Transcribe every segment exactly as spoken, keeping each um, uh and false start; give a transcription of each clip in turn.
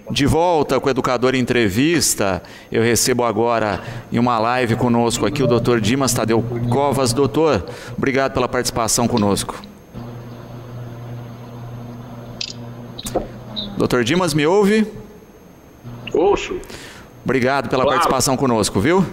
De volta com o Educador Entrevista, eu recebo agora em uma live conosco aqui o doutor Dimas Tadeu Covas. Doutor, obrigado pela participação conosco. doutor Dimas, me ouve? Ouço. Obrigado pela claro. participação conosco, viu?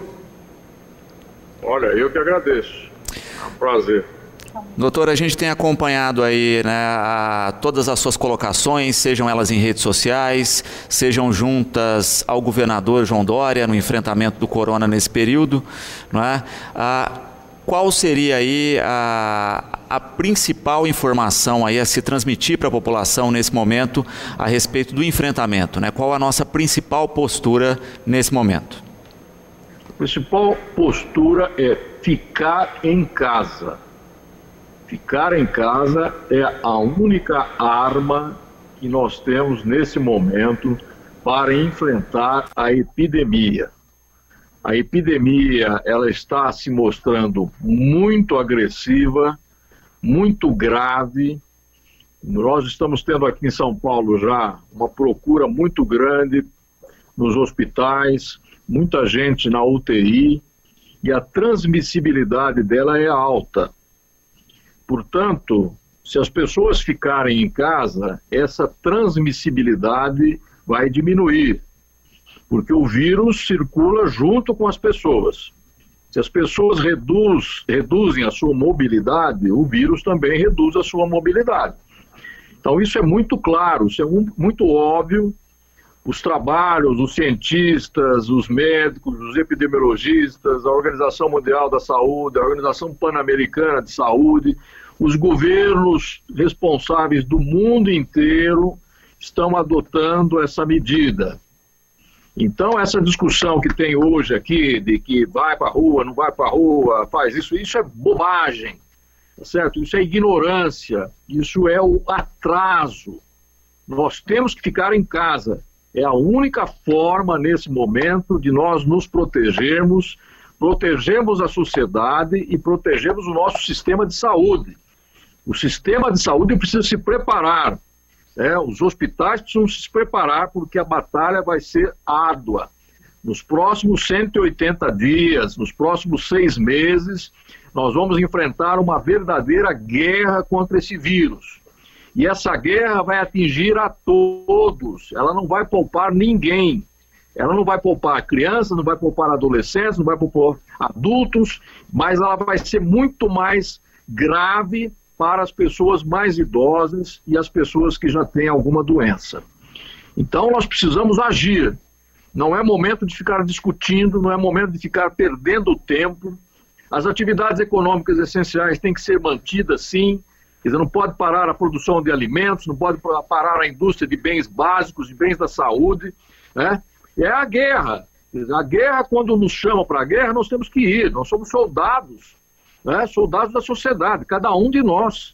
Olha, eu que agradeço. É um prazer. Doutor, a gente tem acompanhado aí, né, a, todas as suas colocações, sejam elas em redes sociais, sejam juntas ao governador João Dória no enfrentamento do corona nesse período, não é? A, qual seria aí a, a principal informação aí a se transmitir para a população nesse momento a respeito do enfrentamento, né? Qual a nossa principal postura nesse momento? A principal postura é ficar em casa. Ficar em casa é a única arma que nós temos nesse momento para enfrentar a epidemia. A epidemia, ela está se mostrando muito agressiva, muito grave. Nós estamos tendo aqui em São Paulo já uma procura muito grande nos hospitais, muita gente na U T I, e a transmissibilidade dela é alta. Portanto, se as pessoas ficarem em casa, essa transmissibilidade vai diminuir, porque o vírus circula junto com as pessoas. Se as pessoas reduz, reduzem a sua mobilidade, o vírus também reduz a sua mobilidade. Então isso é muito claro, isso é muito óbvio. Os trabalhos, os cientistas, os médicos, os epidemiologistas, a Organização Mundial da Saúde, a Organização Pan-Americana de Saúde, os governos responsáveis do mundo inteiro estão adotando essa medida. Então, essa discussão que tem hoje aqui, de que vai para a rua, não vai para a rua, faz isso, isso é bobagem, tá certo? Isso é ignorância, isso é o atraso. Nós temos que ficar em casa. É a única forma, nesse momento, de nós nos protegermos, protegermos a sociedade e protegermos o nosso sistema de saúde. O sistema de saúde precisa se preparar. É, os hospitais precisam se preparar porque a batalha vai ser árdua. Nos próximos cento e oitenta dias, nos próximos seis meses, nós vamos enfrentar uma verdadeira guerra contra esse vírus. E essa guerra vai atingir a todos, ela não vai poupar ninguém. Ela não vai poupar crianças, não vai poupar adolescentes, não vai poupar adultos, mas ela vai ser muito mais grave para as pessoas mais idosas e as pessoas que já têm alguma doença. Então nós precisamos agir. Não é momento de ficar discutindo, não é momento de ficar perdendo tempo. As atividades econômicas essenciais têm que ser mantidas, sim. Quer dizer, não pode parar a produção de alimentos, não pode parar a indústria de bens básicos, de bens da saúde, né? É a guerra. Quer dizer, a guerra, quando nos chamam para a guerra, nós temos que ir. Nós somos soldados, né? Soldados da sociedade, cada um de nós.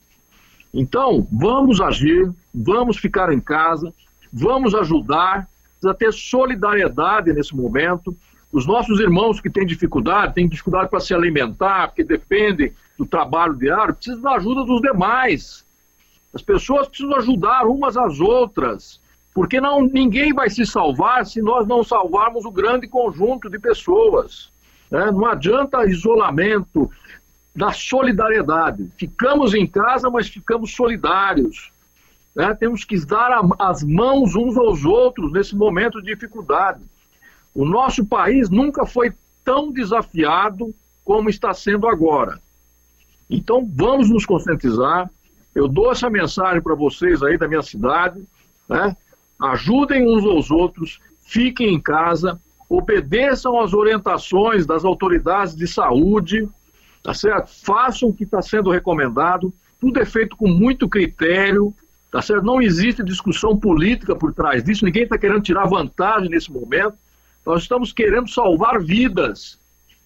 Então, vamos agir, vamos ficar em casa, vamos ajudar, precisa ter solidariedade nesse momento. Os nossos irmãos que têm dificuldade, têm dificuldade para se alimentar, porque dependem do trabalho diário, precisam da ajuda dos demais. As pessoas precisam ajudar umas às outras, porque não, ninguém vai se salvar se nós não salvarmos o grande conjunto de pessoas, né? Não adianta isolamento, da solidariedade. Ficamos em casa, mas ficamos solidários, né? Temos que dar a, as mãos uns aos outros nesse momento de dificuldade. O nosso país nunca foi tão desafiado como está sendo agora. Então vamos nos conscientizar. Eu dou essa mensagem para vocês aí da minha cidade, né? Ajudem uns aos outros, fiquem em casa, obedeçam às orientações das autoridades de saúde, tá certo? Façam o que está sendo recomendado, tudo é feito com muito critério, tá certo? Não existe discussão política por trás disso, ninguém está querendo tirar vantagem nesse momento, nós estamos querendo salvar vidas,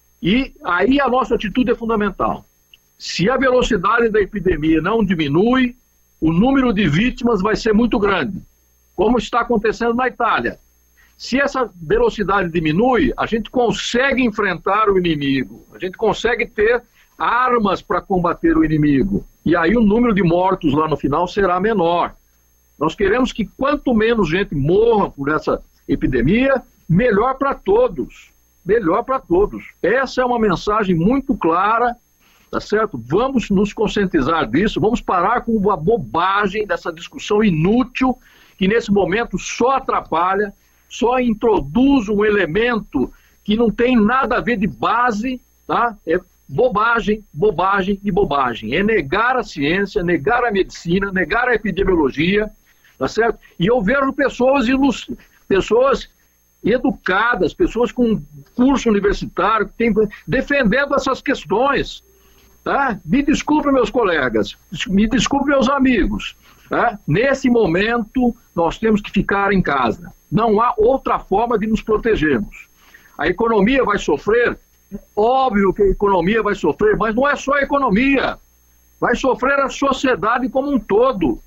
e aí a nossa atitude é fundamental. Se a velocidade da epidemia não diminui, o número de vítimas vai ser muito grande, como está acontecendo na Itália. Se essa velocidade diminui, a gente consegue enfrentar o inimigo, a gente consegue ter armas para combater o inimigo. E aí o número de mortos lá no final será menor. Nós queremos que quanto menos gente morra por essa epidemia, melhor para todos. Melhor para todos. Essa é uma mensagem muito clara, tá certo? Vamos nos conscientizar disso, vamos parar com a bobagem dessa discussão inútil, que nesse momento só atrapalha, só introduz um elemento que não tem nada a ver de base, tá? É bobagem, bobagem e bobagem. É negar a ciência, negar a medicina, negar a epidemiologia, tá certo? E eu vejo pessoas, ilust... pessoas educadas, pessoas com curso universitário, que tem... defendendo essas questões, tá? Me desculpe, meus colegas, me desculpe, meus amigos, tá? Nesse momento, nós temos que ficar em casa. Não há outra forma de nos protegermos. A economia vai sofrer, óbvio que a economia vai sofrer, mas não é só a economia, vai sofrer a sociedade como um todo.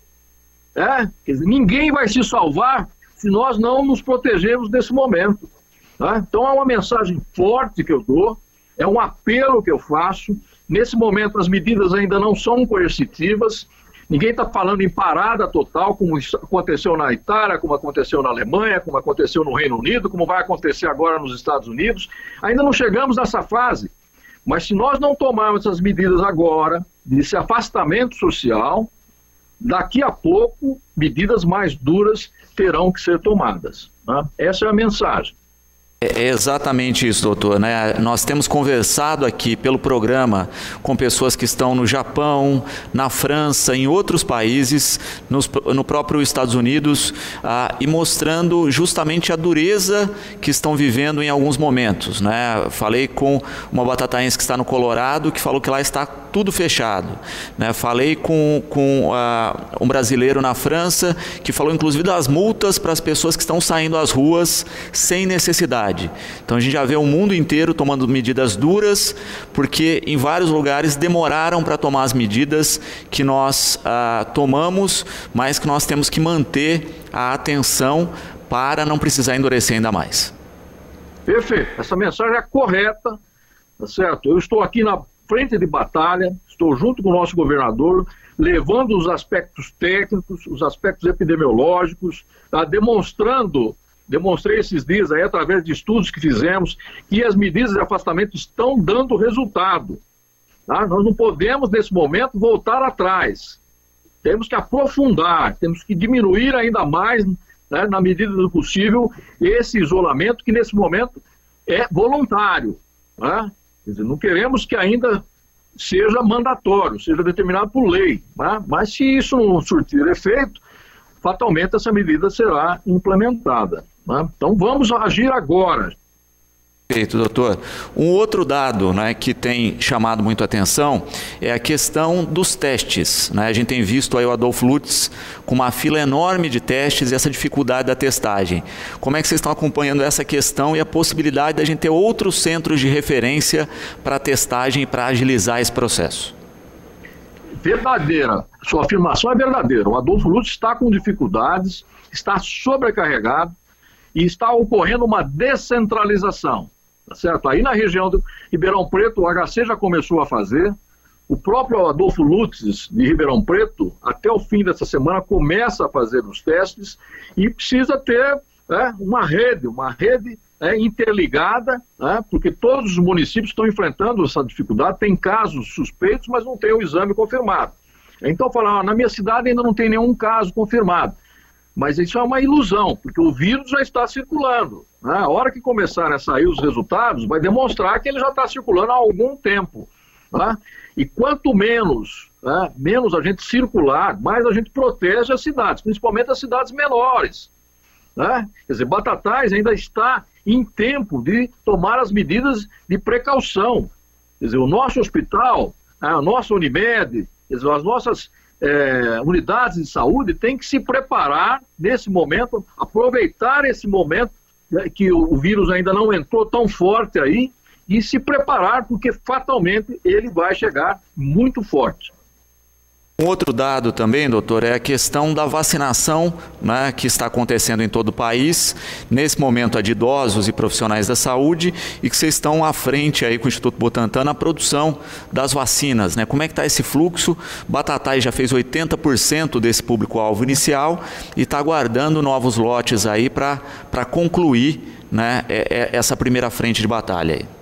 É? Quer dizer, ninguém vai se salvar se nós não nos protegermos nesse momento. Tá? Então é uma mensagem forte que eu dou, é um apelo que eu faço. Nesse momento as medidas ainda não são coercitivas, ninguém está falando em parada total, como aconteceu na Itália, como aconteceu na Alemanha, como aconteceu no Reino Unido, como vai acontecer agora nos Estados Unidos. Ainda não chegamos nessa fase, mas se nós não tomarmos essas medidas agora, desse afastamento social, daqui a pouco, medidas mais duras terão que ser tomadas. Né? Essa é a mensagem. É exatamente isso, doutor, né? Nós temos conversado aqui pelo programa com pessoas que estão no Japão, na França, em outros países, nos, no próprio Estados Unidos, ah, e mostrando justamente a dureza que estão vivendo em alguns momentos, né? Falei com uma batataense que está no Colorado, que falou que lá está tudo fechado, né? Falei com, com ah, um brasileiro na França, que falou inclusive das multas para as pessoas que estão saindo às ruas sem necessidade. Então a gente já vê o mundo inteiro tomando medidas duras, porque em vários lugares demoraram para tomar as medidas que nós ah, tomamos, mas que nós temos que manter a atenção para não precisar endurecer ainda mais. Perfeito, essa mensagem é correta, tá certo? Eu estou aqui na frente de batalha, estou junto com o nosso governador, levando os aspectos técnicos, os aspectos epidemiológicos, tá? demonstrando Demonstrei esses dias aí, através de estudos que fizemos, que as medidas de afastamento estão dando resultado. Tá? Nós não podemos, nesse momento, voltar atrás. Temos que aprofundar, temos que diminuir ainda mais, né, na medida do possível, esse isolamento que, nesse momento, é voluntário. Né? Quer dizer, não queremos que ainda seja mandatório, seja determinado por lei. Né? Mas, se isso não surtir efeito, fatalmente essa medida será implementada. Né? Então vamos agir agora. Perfeito, doutor. Um outro dado, né, que tem chamado muito a atenção é a questão dos testes. Né? A gente tem visto aí o Adolfo Lutz com uma fila enorme de testes e essa dificuldade da testagem. Como é que vocês estão acompanhando essa questão e a possibilidade da gente ter outros centros de referência para testagem e para agilizar esse processo? Verdadeira. Sua afirmação é verdadeira. O Adolfo Lutz está com dificuldades, está sobrecarregado e está ocorrendo uma descentralização. Tá certo? Aí na região do Ribeirão Preto, o H C já começou a fazer. O próprio Adolfo Lutz de Ribeirão Preto, até o fim dessa semana, começa a fazer os testes e precisa ter, né, uma rede, uma rede é, interligada, né, porque todos os municípios estão enfrentando essa dificuldade. Tem casos suspeitos, mas não tem o exame confirmado. Então, falar, ah, na minha cidade ainda não tem nenhum caso confirmado. Mas isso é uma ilusão, porque o vírus já está circulando. Né? A hora que começarem a sair os resultados, vai demonstrar que ele já está circulando há algum tempo. Né? E quanto menos, né, menos a gente circular, mais a gente protege as cidades, principalmente as cidades menores. Né? Quer dizer, Batatais ainda está em tempo de tomar as medidas de precaução. Quer dizer, o nosso hospital, a nossa Unimed, quer dizer, as nossas é, unidades de saúde têm que se preparar nesse momento, aproveitar esse momento, né, que o, o vírus ainda não entrou tão forte aí, e se preparar, porque fatalmente ele vai chegar muito forte. Um outro dado também, doutor, é a questão da vacinação, né, que está acontecendo em todo o país. Nesse momento é de idosos e profissionais da saúde e que vocês estão à frente aí com o Instituto Butantan na produção das vacinas, né? Como é que está esse fluxo? Batatais já fez oitenta por cento desse público-alvo inicial e está aguardando novos lotes aí para para concluir, né, essa primeira frente de batalha aí.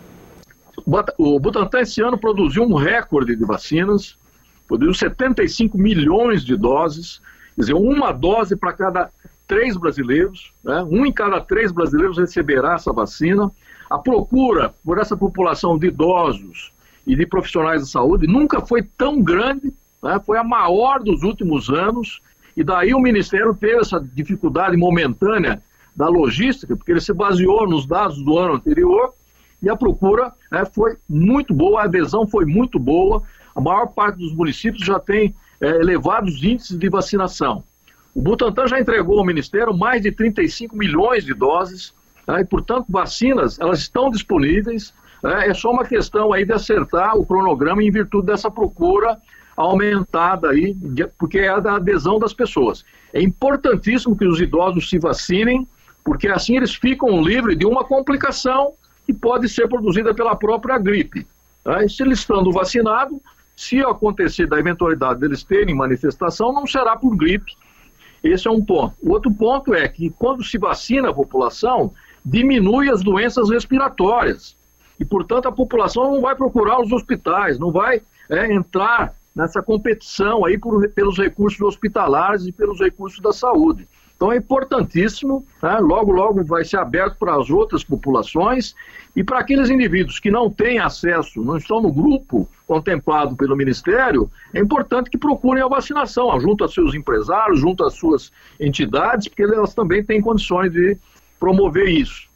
O Butantan esse ano produziu um recorde de vacinas. Produziu setenta e cinco milhões de doses, quer dizer, uma dose para cada três brasileiros, né? Um em cada três brasileiros receberá essa vacina. A procura por essa população de idosos e de profissionais de saúde nunca foi tão grande, né? Foi a maior dos últimos anos, e daí o Ministério teve essa dificuldade momentânea da logística, porque ele se baseou nos dados do ano anterior, e a procura, né, foi muito boa, a adesão foi muito boa. A maior parte dos municípios já tem é, elevados índices de vacinação. O Butantan já entregou ao Ministério mais de trinta e cinco milhões de doses, né, e, portanto, vacinas, elas estão disponíveis. Né, é só uma questão aí de acertar o cronograma em virtude dessa procura aumentada aí, porque é a da adesão das pessoas. É importantíssimo que os idosos se vacinem, porque assim eles ficam livres de uma complicação que pode ser produzida pela própria gripe. Né, e se eles estando vacinados, se acontecer da eventualidade deles terem manifestação, não será por gripe. Esse é um ponto. O outro ponto é que quando se vacina a população, diminui as doenças respiratórias. E, portanto, a população não vai procurar os hospitais, não vai é, entrar nessa competição aí por, pelos recursos hospitalares e pelos recursos da saúde. Então é importantíssimo, né? Logo, logo vai ser aberto para as outras populações e para aqueles indivíduos que não têm acesso, não estão no grupo contemplado pelo Ministério, é importante que procurem a vacinação, junto a seus empresários, junto às suas entidades, porque elas também têm condições de promover isso.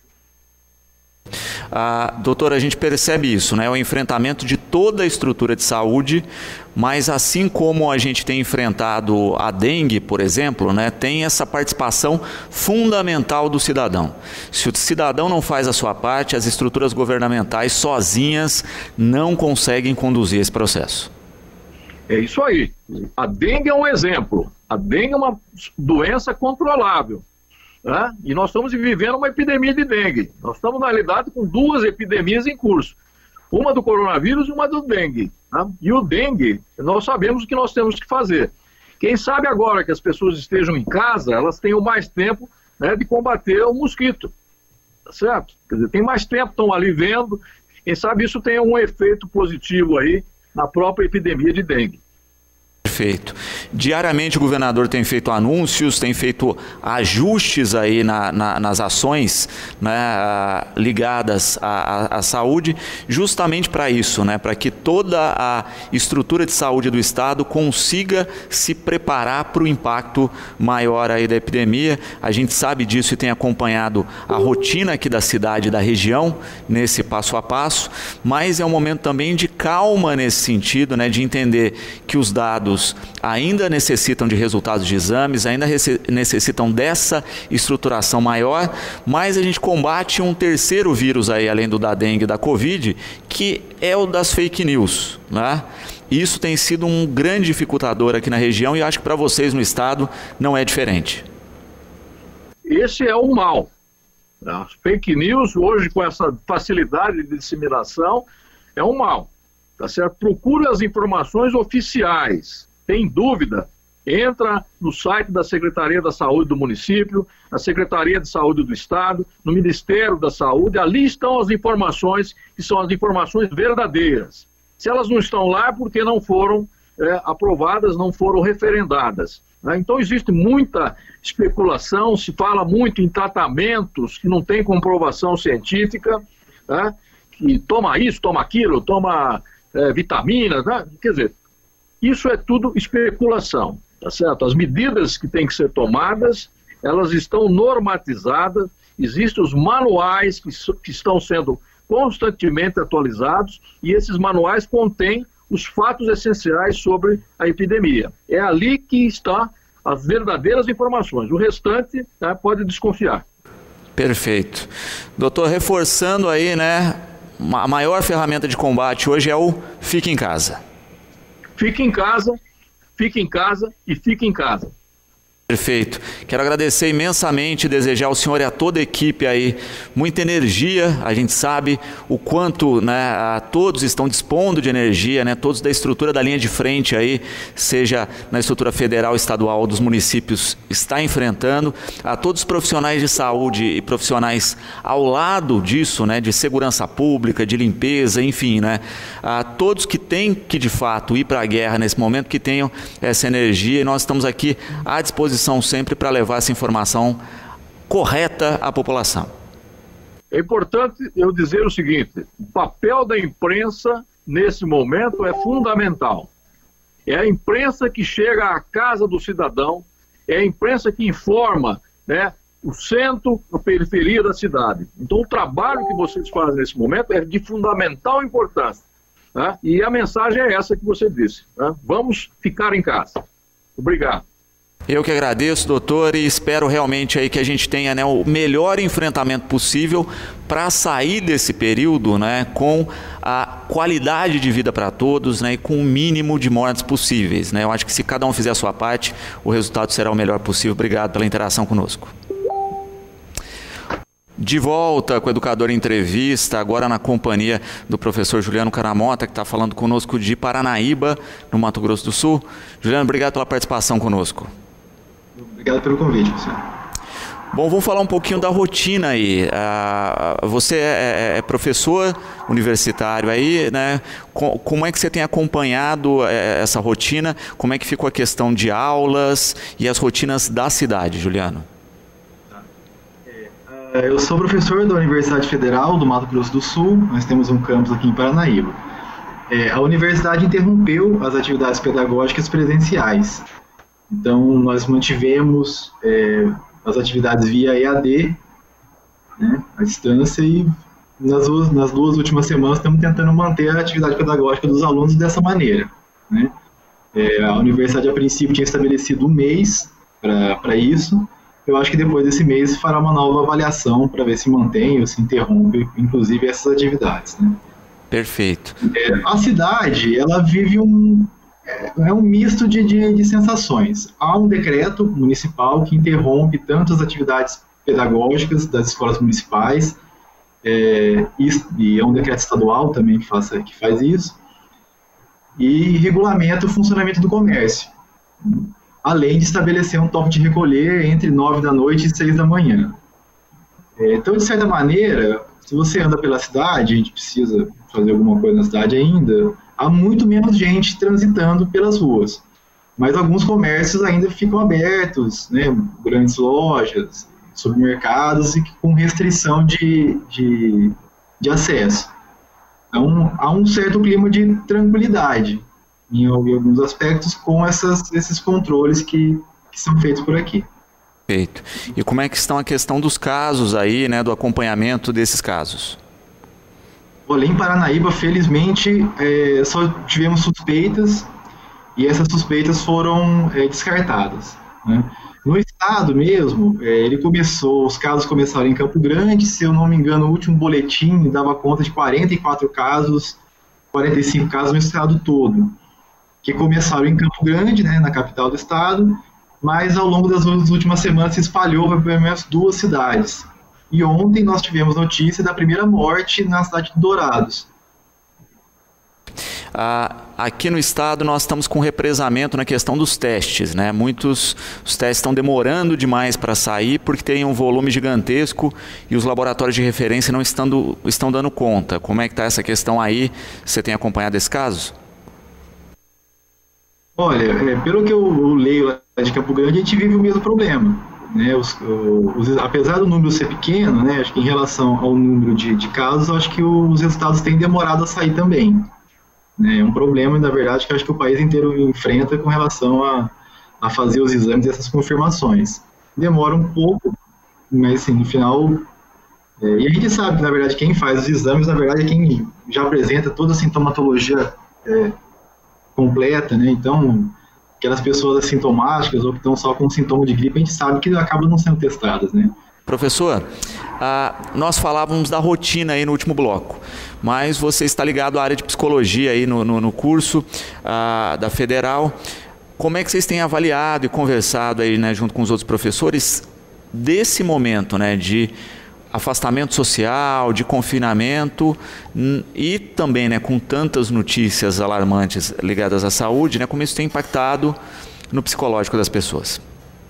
Ah, doutor, a gente percebe isso, né? O enfrentamento de toda a estrutura de saúde, mas assim como a gente tem enfrentado a dengue, por exemplo, né, tem essa participação fundamental do cidadão. Se o cidadão não faz a sua parte, as estruturas governamentais sozinhas não conseguem conduzir esse processo. É isso aí. A dengue é um exemplo. A dengue é uma doença controlável. Né? E nós estamos vivendo uma epidemia de dengue. Nós estamos, na realidade, com duas epidemias em curso. Uma do coronavírus e uma do dengue. Né? E o dengue, nós sabemos o que nós temos que fazer. Quem sabe agora que as pessoas estejam em casa, elas tenham mais tempo, né, de combater o mosquito. Tá certo? Quer dizer, tem mais tempo, estão ali vendo. Quem sabe isso tenha um efeito positivo aí na própria epidemia de dengue. Perfeito. Diariamente o governador tem feito anúncios, tem feito ajustes aí na, na, nas ações, né, ligadas à, à, à saúde, justamente para isso, né, para que toda a estrutura de saúde do Estado consiga se preparar para o impacto maior aí da epidemia. A gente sabe disso e tem acompanhado a rotina aqui da cidade e da região nesse passo a passo, mas é um momento também de calma nesse sentido, né, de entender que os dados ainda necessitam de resultados de exames, ainda necessitam dessa estruturação maior, mas a gente combate um terceiro vírus aí, além do da dengue e da Covid, que é o das fake news, né? Isso tem sido um grande dificultador aqui na região e acho que para vocês no estado não é diferente. Esse é o mal. As fake news, hoje com essa facilidade de disseminação, é um mal. Tá certo? Procura as informações oficiais. Tem dúvida? Entra no site da Secretaria da Saúde do município, na Secretaria de Saúde do Estado, no Ministério da Saúde. Ali estão as informações que são as informações verdadeiras. Se elas não estão lá é porque não foram é, aprovadas, não foram referendadas. Né? Então existe muita especulação, se fala muito em tratamentos que não têm comprovação científica, né? Que toma isso, toma aquilo, toma é, vitaminas, né? Quer dizer, isso é tudo especulação, tá certo? As medidas que têm que ser tomadas, elas estão normatizadas, existem os manuais que, que estão sendo constantemente atualizados e esses manuais contêm os fatos essenciais sobre a epidemia. É ali que estão as verdadeiras informações, o restante, né, pode desconfiar. Perfeito. Doutor, reforçando aí, né, a maior ferramenta de combate hoje é o Fique em Casa. Fique em casa, fique em casa e fique em casa. Perfeito. Quero agradecer imensamente, desejar ao senhor e a toda a equipe aí muita energia. A gente sabe o quanto, né, a, todos estão dispondo de energia, né, todos da estrutura da linha de frente aí, seja na estrutura federal, estadual ou dos municípios, está enfrentando. A todos os profissionais de saúde e profissionais ao lado disso, né, de segurança pública, de limpeza, enfim, né, a todos que têm que de fato ir para a guerra nesse momento, que tenham essa energia, e nós estamos aqui à disposição sempre para levar essa informação correta à população. É importante eu dizer o seguinte: o papel da imprensa nesse momento é fundamental. É a imprensa que chega à casa do cidadão, é a imprensa que informa, né, o centro, a periferia da cidade. Então o trabalho que vocês fazem nesse momento é de fundamental importância, né? E a mensagem é essa que você disse, né? Vamos ficar em casa. Obrigado. Eu que agradeço, doutor, e espero realmente aí que a gente tenha, né, o melhor enfrentamento possível para sair desse período, né, com a qualidade de vida para todos, né, e com o mínimo de mortes possíveis, né? Eu acho que se cada um fizer a sua parte, o resultado será o melhor possível. Obrigado pela interação conosco. De volta com o Educador em Entrevista, agora na companhia do professor Juliano Caramota, que está falando conosco de Paranaíba, no Mato Grosso do Sul. Juliano, obrigado pela participação conosco. Obrigado pelo convite, professor. Bom, vamos falar um pouquinho da rotina aí. Ah, você é, é professor universitário aí, né? Como é que você tem acompanhado essa rotina? Como é que ficou a questão de aulas e as rotinas da cidade, Juliano? Eu sou professor da Universidade Federal do Mato Grosso do Sul. Nós temos um campus aqui em Paranaíba. A universidade interrompeu as atividades pedagógicas presenciais. Então, nós mantivemos é, as atividades via E A D, né, à distância, e nas duas, nas duas últimas semanas estamos tentando manter a atividade pedagógica dos alunos dessa maneira, né. É, a universidade, a princípio, tinha estabelecido um mês para isso. Eu acho que depois desse mês fará uma nova avaliação para ver se mantém ou se interrompe, inclusive, essas atividades, né. Perfeito. É, a cidade, ela vive um... É um misto de, de, de sensações. Há um decreto municipal que interrompe tanto as atividades pedagógicas das escolas municipais, é, e, e é um decreto estadual também que, faça, que faz isso, e regulamenta o funcionamento do comércio, além de estabelecer um toque de recolher entre nove da noite e seis da manhã. É, então, de certa maneira, se você anda pela cidade, a gente precisa fazer alguma coisa na cidade ainda, há muito menos gente transitando pelas ruas. Mas alguns comércios ainda ficam abertos, né, grandes lojas, supermercados, e com restrição de, de, de acesso. Então, há um certo clima de tranquilidade em alguns aspectos com essas, esses controles que, que são feitos por aqui. Perfeito. E como é que estão a questão dos casos aí, né, do acompanhamento desses casos? Olha, em Paranaíba, felizmente, é, só tivemos suspeitas e essas suspeitas foram é, descartadas, né? No estado mesmo, é, ele começou, os casos começaram em Campo Grande, se eu não me engano, o último boletim dava conta de quarenta e quatro casos, quarenta e cinco casos no estado todo, que começaram em Campo Grande, né, na capital do estado, mas ao longo das últimas semanas se espalhou para pelo menos duas cidades. E ontem nós tivemos notícia da primeira morte na cidade de Dourados. Ah, aqui no estado nós estamos com represamento na questão dos testes, né? Muitos os testes estão demorando demais para sair porque tem um volume gigantesco e os laboratórios de referência não estão, estão dando conta. Como é que está essa questão aí? Você tem acompanhado esse caso? Olha, é, pelo que eu, eu leio lá de Campo Grande, a gente vive o mesmo problema. Né, os, os, apesar do número ser pequeno, né, acho que em relação ao número de, de casos, acho que os resultados têm demorado a sair também. Né, é um problema, na verdade, que acho que o país inteiro enfrenta com relação a, a fazer os exames e essas confirmações. Demora um pouco, mas assim, no final... É, e a gente sabe que, na verdade, quem faz os exames, na verdade, é quem já apresenta toda a sintomatologia é, completa, né, então... Aquelas pessoas assintomáticas ou que estão só com sintoma de gripe, a gente sabe que acabam não sendo testadas, né? Professor, ah, nós falávamos da rotina aí no último bloco, mas você está ligado à área de psicologia aí no, no, no curso ah, da Federal. como é que vocês têm avaliado e conversado aí, né, junto com os outros professores desse momento, né, de afastamento social, de confinamento e também, né, com tantas notícias alarmantes ligadas à saúde, né, como isso tem impactado no psicológico das pessoas?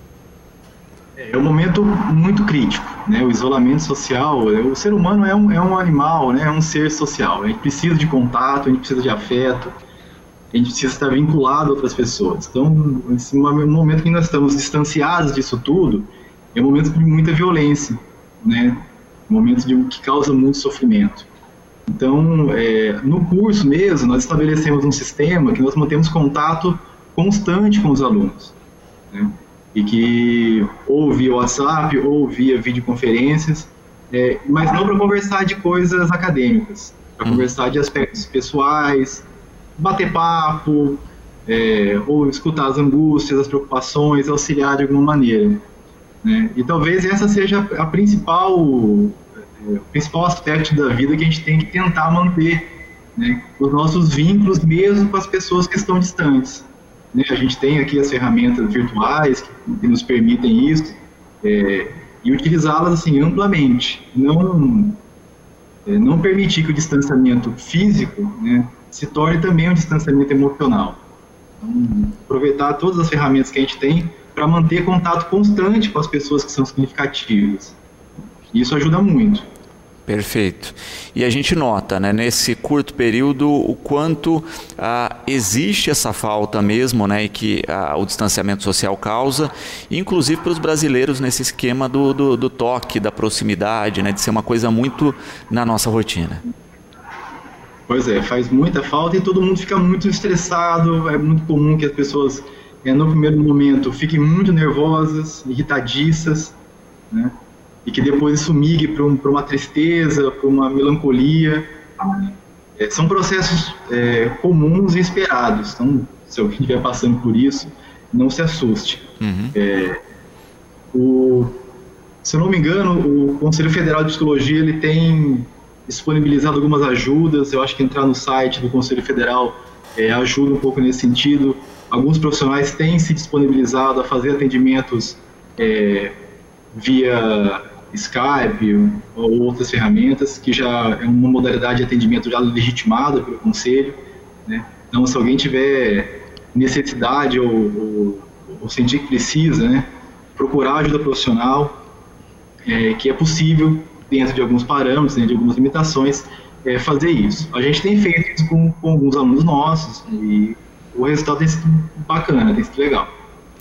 É um momento muito crítico, né? O isolamento social, o ser humano é um, é um animal, né? É um ser social, a gente precisa de contato, a gente precisa de afeto, a gente precisa estar vinculado a outras pessoas. Então, esse momento que nós estamos distanciados disso tudo, é um momento de muita violência, né? Um momento de, que causa muito sofrimento. Então, é, no curso mesmo, nós estabelecemos um sistema que nós mantemos contato constante com os alunos, né? E que ou via WhatsApp ou via videoconferências, é, mas não para conversar de coisas acadêmicas, para hum. conversar de aspectos pessoais, bater papo, é, ou escutar as angústias, as preocupações, auxiliar de alguma maneira, né? E talvez essa seja a principal, o principal aspecto da vida que a gente tem que tentar manter, né? Os nossos vínculos mesmo com as pessoas que estão distantes. A gente tem aqui as ferramentas virtuais que, que nos permitem isso, é, e utilizá-las assim, amplamente. Não, é, não permitir que o distanciamento físico, né, se torne também um distanciamento emocional. Então, aproveitar todas as ferramentas que a gente tem para manter contato constante com as pessoas que são significativas. Isso ajuda muito. Perfeito. E a gente nota, né, nesse curto período o quanto ah, existe essa falta mesmo, né, e que ah, o distanciamento social causa, inclusive para os brasileiros nesse esquema do, do, do toque, da proximidade, né, de ser uma coisa muito na nossa rotina. Pois é, faz muita falta e todo mundo fica muito estressado. É muito comum que as pessoas, é, no primeiro momento, fiquem muito nervosas, irritadiças, né? E que depois isso migre para um, para uma tristeza, para uma melancolia. É, são processos é, comuns e esperados. Então, se alguém estiver passando por isso, não se assuste. Uhum. É, o, se eu não me engano, o Conselho Federal de Psicologia ele tem disponibilizado algumas ajudas. Eu acho que entrar no site do Conselho Federal é, ajuda um pouco nesse sentido. Alguns profissionais têm se disponibilizado a fazer atendimentos é, via Skype ou outras ferramentas, que já é uma modalidade de atendimento já legitimada pelo Conselho, né? Então, se alguém tiver necessidade ou, ou, ou sentir que precisa, né, procurar ajuda profissional, é, que é possível, dentro de alguns parâmetros, dentro de algumas limitações, é, fazer isso. A gente tem feito isso com, com alguns alunos nossos e o resultado tem sido bacana, tem sido legal.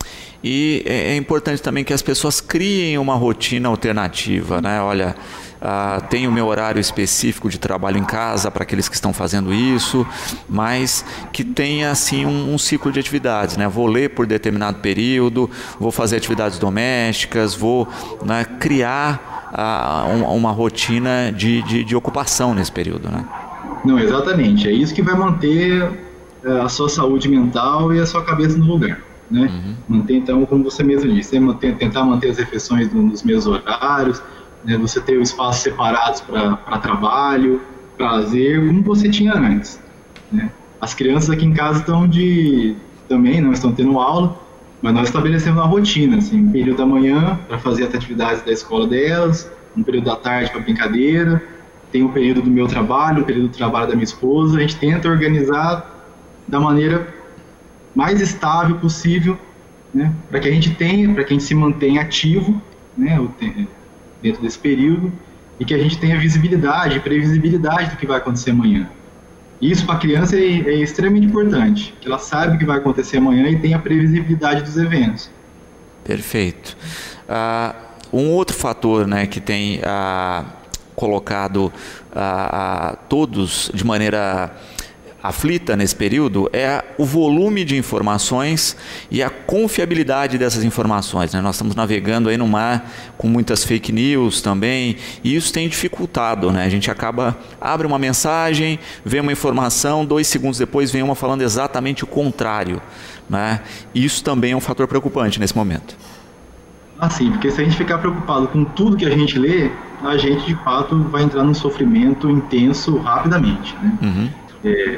E é importante também que as pessoas criem uma rotina alternativa, né? Olha, ah, tem o meu horário específico de trabalho em casa para aqueles que estão fazendo isso, mas que tenha assim um, um ciclo de atividades, né? Vou ler por determinado período, vou fazer atividades domésticas, vou, né, criar ah, um, uma rotina de, de, de ocupação nesse período, né? Não, exatamente. É isso que vai manter a sua saúde mental e a sua cabeça no lugar, né? Uhum. Manter, então, como você mesmo disse, manter, tentar manter as refeições nos mesmos horários, né? Você ter os espaços separados para trabalho, para lazer, como você tinha antes, né? As crianças aqui em casa estão de também não estão tendo aula, mas nós estabelecemos uma rotina, assim, um período da manhã para fazer as atividades da escola delas, um período da tarde para brincadeira, tem um período do meu trabalho, um período do trabalho da minha esposa. A gente tenta organizar da maneira mais estável possível, né, para que a gente tenha, para que a gente se mantenha ativo, né, dentro desse período, e que a gente tenha visibilidade, previsibilidade do que vai acontecer amanhã. Isso para a criança é, é extremamente importante, que ela saiba o que vai acontecer amanhã e tenha a previsibilidade dos eventos. Perfeito. Uh, um outro fator, né, que tem uh, colocado uh, uh, todos de maneira aflita nesse período é o volume de informações e a confiabilidade dessas informações, né? Nós estamos navegando aí no mar com muitas fake news também, e isso tem dificultado, né? A gente acaba, abre uma mensagem, vê uma informação, dois segundos depois vem uma falando exatamente o contrário, né? Isso também é um fator preocupante nesse momento. Ah, sim, porque se a gente ficar preocupado com tudo que a gente lê, a gente de fato vai entrar num sofrimento intenso rapidamente, né? Uhum. É,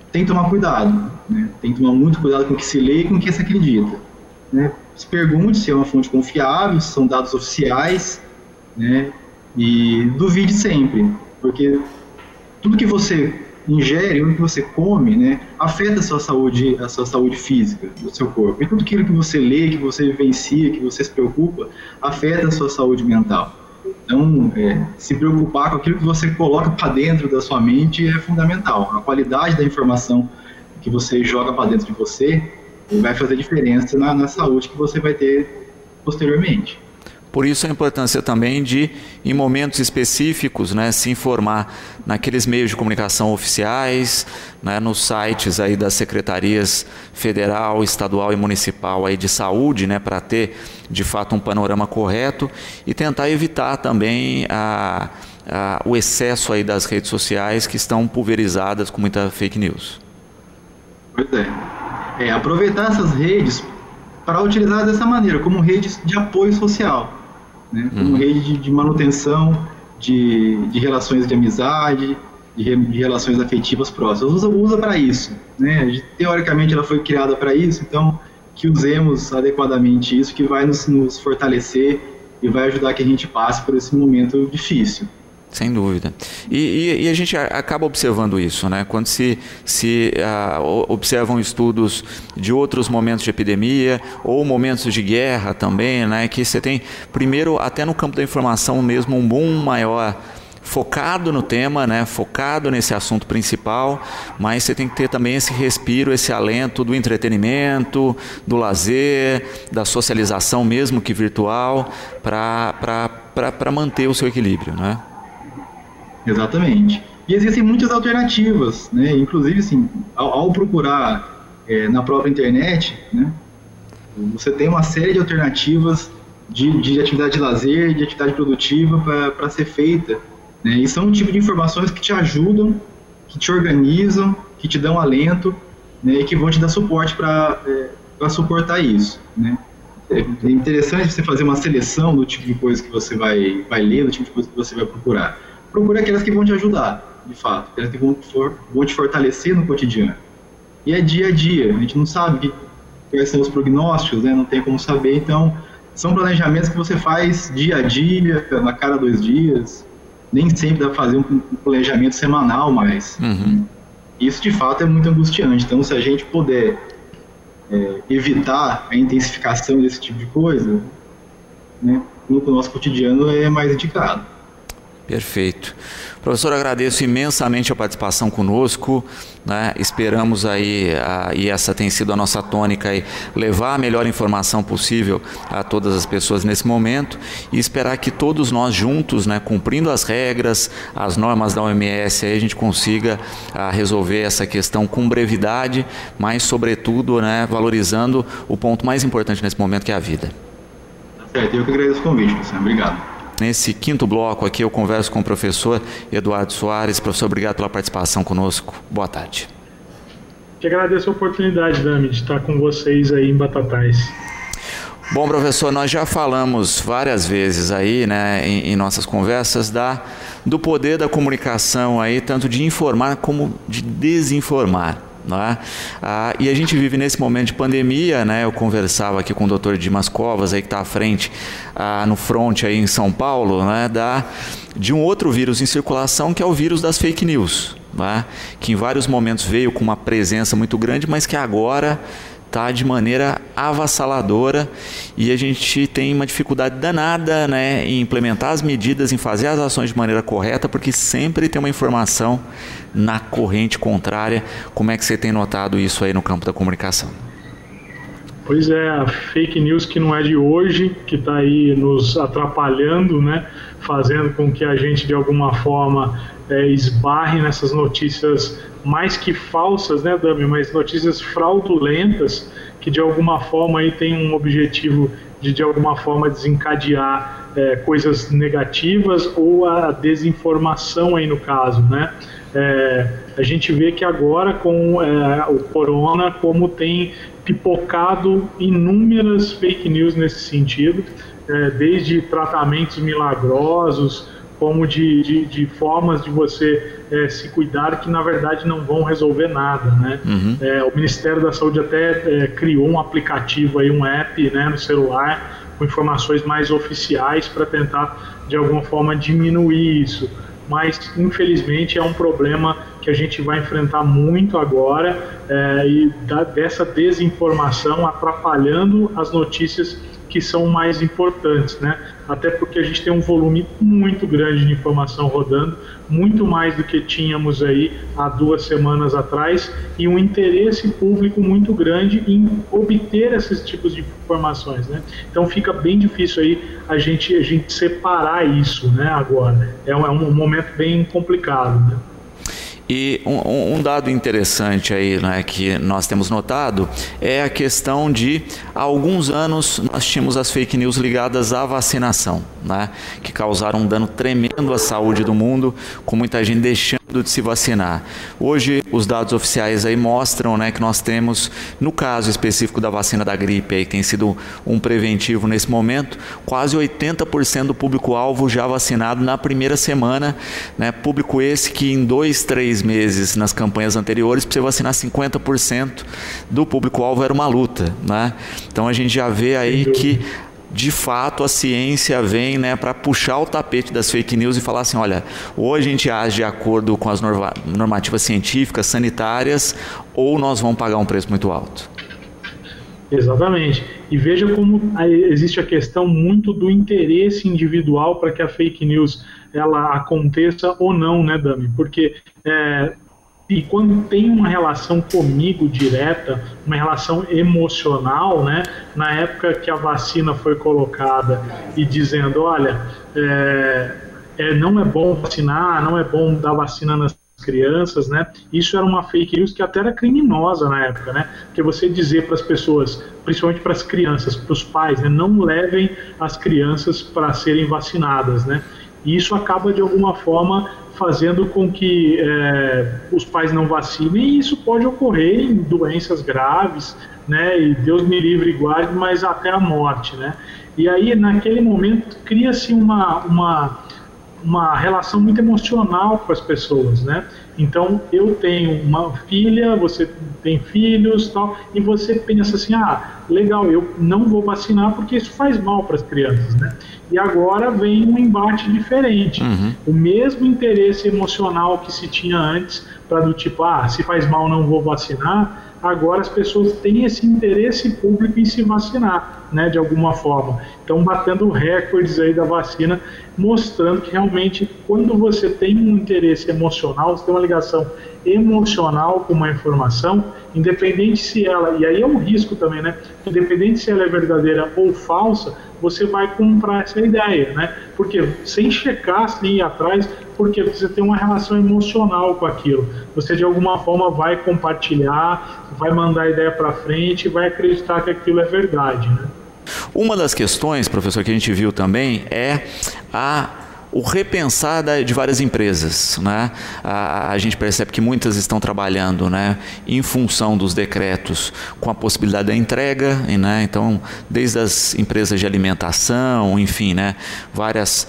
tem que tomar cuidado, né? Tem que tomar muito cuidado com o que se lê e com o que se acredita, né? Se pergunte se é uma fonte confiável, se são dados oficiais, né? E duvide sempre, porque tudo que você ingere, tudo que você come, né, afeta a sua saúde, a sua saúde física do seu corpo. E tudo aquilo que você lê, que você vivencia, que você se preocupa, afeta a sua saúde mental. Então, é, se preocupar com aquilo que você coloca para dentro da sua mente é fundamental. A qualidade da informação que você joga para dentro de você vai fazer diferença na, na saúde que você vai ter posteriormente. Por isso a importância também de, em momentos específicos, né, se informar naqueles meios de comunicação oficiais, né, nos sites aí das secretarias federal, estadual e municipal aí de saúde, né, para ter de fato um panorama correto e tentar evitar também a, a, o excesso aí das redes sociais que estão pulverizadas com muita fake news. Pois é. É aproveitar essas redes para utilizar dessa maneira, como redes de apoio social. Né, como rede de, de manutenção de, de relações de amizade, de, de relações afetivas próximas. Usa, usa para isso. Né? Teoricamente ela foi criada para isso, então que usemos adequadamente isso, que vai nos, nos fortalecer e vai ajudar que a gente passe por esse momento difícil. Sem dúvida. E, e, e a gente acaba observando isso, né? Quando se, se uh, observam estudos de outros momentos de epidemia ou momentos de guerra também, né? Que você tem, primeiro, até no campo da informação mesmo, um boom maior focado no tema, né? Focado nesse assunto principal, mas você tem que ter também esse respiro, esse alento do entretenimento, do lazer, da socialização mesmo que virtual, para manter o seu equilíbrio, né? Exatamente. E existem muitas alternativas, né? Inclusive, assim, ao, ao procurar é, na própria internet, né, você tem uma série de alternativas de, de atividade de lazer, de atividade produtiva para ser feita. Né? E são um tipo de informações que te ajudam, que te organizam, que te dão alento, né, e que vão te dar suporte para é, suportar isso. Né? É interessante você fazer uma seleção do tipo de coisa que você vai, vai ler, do tipo de coisa que você vai procurar. Procure aquelas que vão te ajudar, de fato, aquelas que vão, for, vão te fortalecer no cotidiano. E é dia a dia, a gente não sabe que, quais são os prognósticos, né? Não tem como saber, então são planejamentos que você faz dia a dia, a cada dois dias, nem sempre dá para fazer um planejamento semanal mais. Uhum. Isso de fato é muito angustiante, então se a gente puder é, evitar a intensificação desse tipo de coisa, né, no nosso cotidiano é mais indicado. Perfeito. Professor, agradeço imensamente a participação conosco, né? Esperamos aí, a, e essa tem sido a nossa tônica, aí, levar a melhor informação possível a todas as pessoas nesse momento e esperar que todos nós juntos, né, cumprindo as regras, as normas da O M S, aí a gente consiga a, resolver essa questão com brevidade, mas sobretudo, né, valorizando o ponto mais importante nesse momento, que é a vida. Certo, eu que agradeço o convite, Luciano. Obrigado. Nesse quinto bloco aqui eu converso com o professor Eduardo Soares. Professor, obrigado pela participação conosco. Boa tarde. Que agradeço a oportunidade, Dami, de estar com vocês aí em Batatais. Bom, professor, nós já falamos várias vezes aí, né, em, em nossas conversas, da, do poder da comunicação aí, tanto de informar como de desinformar. Né? Ah, e a gente vive nesse momento de pandemia, né? Eu conversava aqui com o doutor Dimas Covas, aí, que está à frente, ah, no front aí em São Paulo, né? da, de um outro vírus em circulação, que é o vírus das fake news, né? Que em vários momentos veio com uma presença muito grande, mas que agora está de maneira avassaladora e a gente tem uma dificuldade danada, né, em implementar as medidas, em fazer as ações de maneira correta, porque sempre tem uma informação na corrente contrária. Como é que você tem notado isso aí no campo da comunicação? Pois é, a fake news que não é de hoje, que está aí nos atrapalhando, né, fazendo com que a gente de alguma forma é, esbarre nessas notícias mais que falsas, né, Dami, mas notícias fraudulentas que de alguma forma aí tem um objetivo de de alguma forma desencadear é, coisas negativas ou a desinformação aí no caso, né? É, a gente vê que agora com é, o corona, como tem pipocado inúmeras fake news nesse sentido, é, desde tratamentos milagrosos, como de, de, de formas de você é, se cuidar que na verdade não vão resolver nada, né? Uhum. É, o Ministério da Saúde até é, criou um aplicativo, aí, um app, né, no celular com informações mais oficiais para tentar de alguma forma diminuir isso. Mas, infelizmente, é um problema que a gente vai enfrentar muito agora é, e da, dessa desinformação atrapalhando as notícias que são mais importantes, né? Até porque a gente tem um volume muito grande de informação rodando, muito mais do que tínhamos aí há duas semanas atrás, e um interesse público muito grande em obter esses tipos de informações, né? Então fica bem difícil aí a gente, a gente separar isso, né, agora. É um, é um momento bem complicado, né? E um, um dado interessante aí, né, que nós temos notado é a questão de, há alguns anos, nós tínhamos as fake news ligadas à vacinação, né, que causaram um dano tremendo à saúde do mundo, com muita gente deixando de se vacinar. Hoje, os dados oficiais aí mostram, né, que nós temos, no caso específico da vacina da gripe, aí, que tem sido um preventivo nesse momento, quase oitenta por cento do público-alvo já vacinado na primeira semana, né, público esse que em dois, três meses nas campanhas anteriores, para você vacinar cinquenta por cento do público-alvo era uma luta, né? Então a gente já vê aí que de fato a ciência vem, né, para puxar o tapete das fake news e falar assim, olha, ou a gente age de acordo com as norma- normativas científicas, sanitárias, ou nós vamos pagar um preço muito alto. Exatamente. E veja como existe a questão muito do interesse individual para que a fake news ela aconteça ou não, né, Dami? Porque é, e quando tem uma relação comigo direta, uma relação emocional, né? Na época que a vacina foi colocada e dizendo, olha, é, é, não é bom vacinar, não é bom dar vacina nas crianças, né? Isso era uma fake news que até era criminosa na época, né? Porque você dizer para as pessoas, principalmente para as crianças, para os pais, né? Não levem as crianças para serem vacinadas, né? E isso acaba de alguma forma fazendo com que é, os pais não vacinem, e isso pode ocorrer em doenças graves, né? E Deus me livre e guarde, mas até a morte, né? E aí naquele momento cria-se uma uma uma relação muito emocional com as pessoas, né? Então, eu tenho uma filha, você tem filhos, tal, e você pensa assim, ah, legal, eu não vou vacinar porque isso faz mal para as crianças, né? E agora vem um embate diferente. Uhum. O mesmo interesse emocional que se tinha antes, para do tipo, ah, se faz mal não vou vacinar, agora as pessoas têm esse interesse público em se vacinar, né, de alguma forma. Então, batendo recordes aí da vacina, mostrando que realmente, quando você tem um interesse emocional, você tem uma ligação emocional com uma informação, independente se ela, e aí é um risco também, né, independente se ela é verdadeira ou falsa, você vai comprar essa ideia, né, porque sem checar, sem ir atrás, porque você tem uma relação emocional com aquilo. Você, de alguma forma, vai compartilhar, vai mandar a ideia para frente, vai acreditar que aquilo é verdade, né? Uma das questões, professor, que a gente viu também é a o repensar da, de várias empresas, né? A, a gente percebe que muitas estão trabalhando, né, em função dos decretos com a possibilidade da entrega, né? Então, desde as empresas de alimentação, enfim, né, várias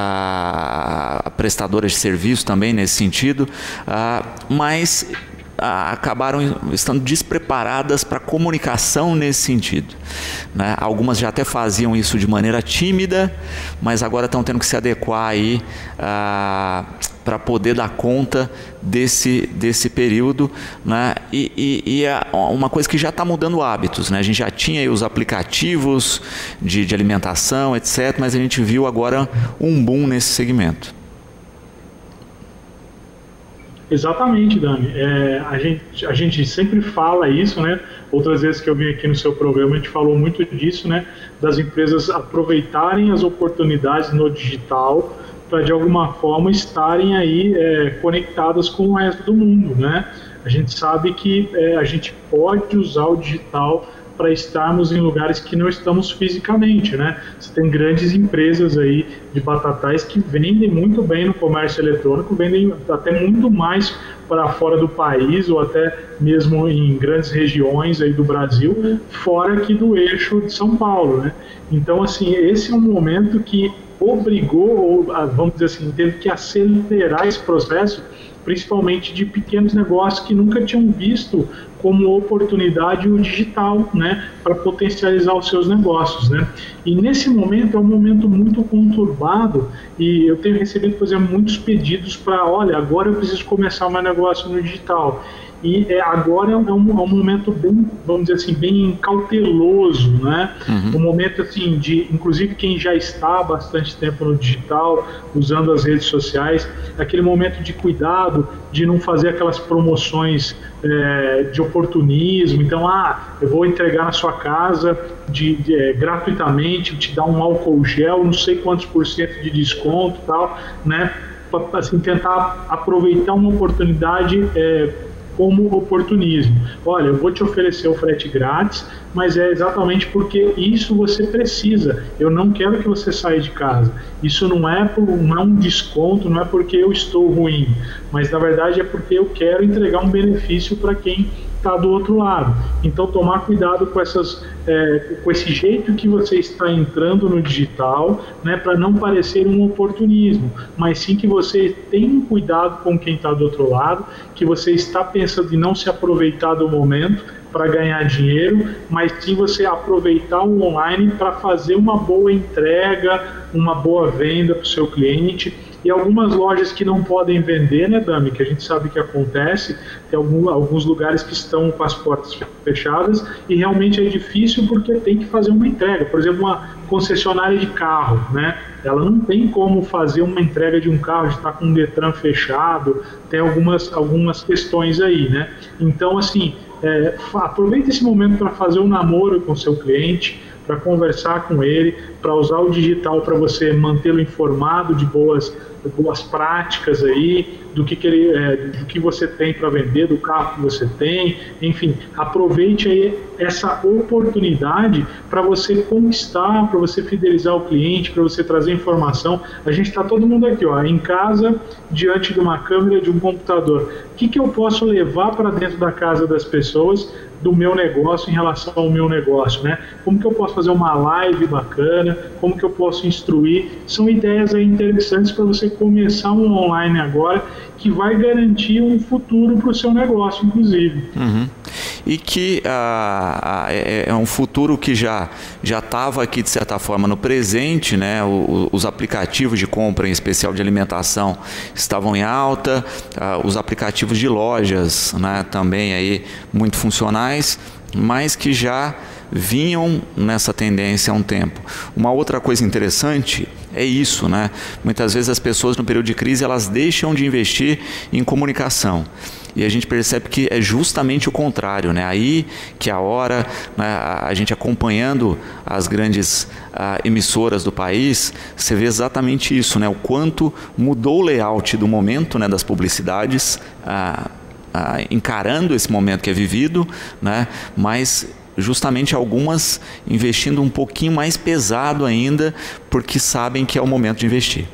a, prestadoras de serviço também nesse sentido, a, mas acabaram estando despreparadas para comunicação nesse sentido, né? Algumas já até faziam isso de maneira tímida, mas agora estão tendo que se adequar aí ah, para poder dar conta desse, desse período, né? E, e, e é uma coisa que já está mudando hábitos, né? A gente já tinha aí os aplicativos de, de alimentação, etcétera, mas a gente viu agora um boom nesse segmento. Exatamente, Dani. É, a, gente, a gente sempre fala isso, né? Outras vezes que eu vim aqui no seu programa, a gente falou muito disso, né? Das empresas aproveitarem as oportunidades no digital para, de alguma forma, estarem aí é, conectadas com o resto do mundo, né? A gente sabe que é, a gente pode usar o digital para estarmos em lugares que não estamos fisicamente, né? Você tem grandes empresas aí de batatais que vendem muito bem no comércio eletrônico, vendem até muito mais para fora do país ou até mesmo em grandes regiões aí do Brasil, fora aqui do eixo de São Paulo, né? Então, assim, esse é um momento que obrigou, ou vamos dizer assim, teve que acelerar esse processo, principalmente de pequenos negócios que nunca tinham visto como oportunidade o digital, né, para potencializar os seus negócios, né. E nesse momento é um momento muito conturbado e eu tenho recebido, por exemplo, muitos pedidos para, olha, agora eu preciso começar o meu negócio no digital. E é, agora é um, é um momento bem, vamos dizer assim, bem cauteloso, né? Uhum. Um momento assim de, inclusive quem já está há bastante tempo no digital, usando as redes sociais, aquele momento de cuidado, de não fazer aquelas promoções é, de oportunismo. Então, ah, eu vou entregar na sua casa de, de, é, gratuitamente, te dar um álcool gel, não sei quantos por cento de desconto e tal, né? Para assim, tentar aproveitar uma oportunidade é, como oportunismo. Olha, eu vou te oferecer o frete grátis, mas é exatamente porque isso você precisa. Eu não quero que você saia de casa. Isso não é, por, não é um desconto, não é porque eu estou ruim, mas na verdade é porque eu quero entregar um benefício para quem está do outro lado. Então, tomar cuidado com, essas, é, com esse jeito que você está entrando no digital, né, para não parecer um oportunismo, mas sim que você tenha cuidado com quem está do outro lado, que você está pensando em não se aproveitar do momento para ganhar dinheiro, mas sim você aproveitar o online para fazer uma boa entrega, uma boa venda para o seu cliente. E algumas lojas que não podem vender, né, Dami, que a gente sabe que acontece, tem algum, alguns lugares que estão com as portas fechadas e realmente é difícil porque tem que fazer uma entrega. Por exemplo, uma concessionária de carro, né, ela não tem como fazer uma entrega de um carro, está com o Detran fechado, tem algumas, algumas questões aí, né. Então, assim, é, aproveita esse momento para fazer um namoro com o seu cliente, para conversar com ele, para usar o digital para você mantê-lo informado de boas, boas práticas aí, do que, que, ele, é, do que você tem para vender, do carro que você tem, enfim, aproveite aí essa oportunidade para você conquistar, para você fidelizar o cliente, para você trazer informação. A gente está todo mundo aqui, ó, em casa, diante de uma câmera, de um computador. O que, que eu posso levar para dentro da casa das pessoas do meu negócio em relação ao meu negócio, né? Como que eu posso fazer uma live bacana, como que eu posso instruir? São ideias aí interessantes para você começar um online agora, que vai garantir um futuro para o seu negócio, inclusive. Uhum. E que ah, é, é um futuro que já já estava aqui, de certa forma, no presente, né? O, os aplicativos de compra, em especial de alimentação, estavam em alta, ah, os aplicativos de lojas, né, também aí muito funcionais, mas que já vinham nessa tendência há um tempo. Uma outra coisa interessante é isso, né? Muitas vezes as pessoas no período de crise elas deixam de investir em comunicação. E a gente percebe que é justamente o contrário, né? Aí que a hora, né, a gente acompanhando as grandes uh, emissoras do país, você vê exatamente isso, né? O quanto mudou o layout do momento, né, das publicidades, uh, uh, encarando esse momento que é vivido, né? Mas justamente algumas investindo um pouquinho mais pesado ainda, porque sabem que é o momento de investir.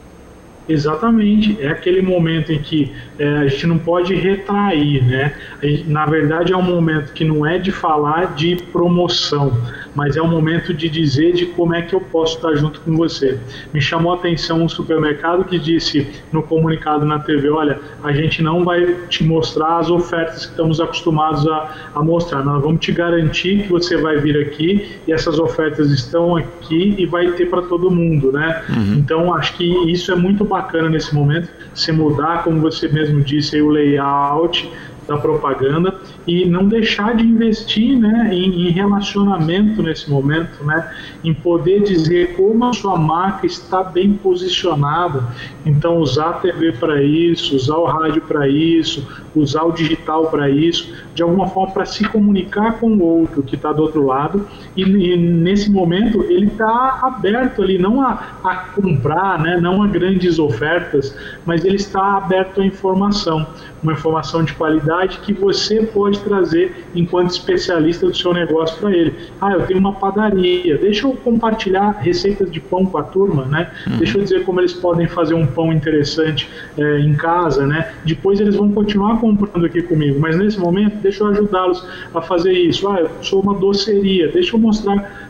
Exatamente, é aquele momento em que é, a gente não pode retrair, né? Na verdade é um momento que não é de falar de promoção, mas é um momento de dizer de como é que eu posso estar junto com você. Me chamou a atenção um supermercado que disse no comunicado na T V, olha, a gente não vai te mostrar as ofertas que estamos acostumados a, a mostrar, nós vamos te garantir que você vai vir aqui e essas ofertas estão aqui e vai ter para todo mundo, né? Uhum. Então acho que isso é muito bacana nesse momento, se mudar, como você mesmo disse, aí, o layout da propaganda e não deixar de investir, né, em, em relacionamento nesse momento, né, em poder dizer como a sua marca está bem posicionada. Então usar a T V para isso, usar o rádio para isso, usar o digital para isso, de alguma forma para se comunicar com o outro que está do outro lado e, e nesse momento ele está aberto ali, não a, a comprar, né, não a grandes ofertas, mas ele está aberto à informação, uma informação de qualidade que você pode trazer enquanto especialista do seu negócio para ele. Ah, eu tenho uma padaria, deixa eu compartilhar receitas de pão com a turma, né? Uhum. Deixa eu dizer como eles podem fazer um pão interessante é, em casa, né? Depois eles vão continuar comprando aqui comigo, mas nesse momento deixa eu ajudá-los a fazer isso. Ah, eu sou uma doceria, deixa eu mostrar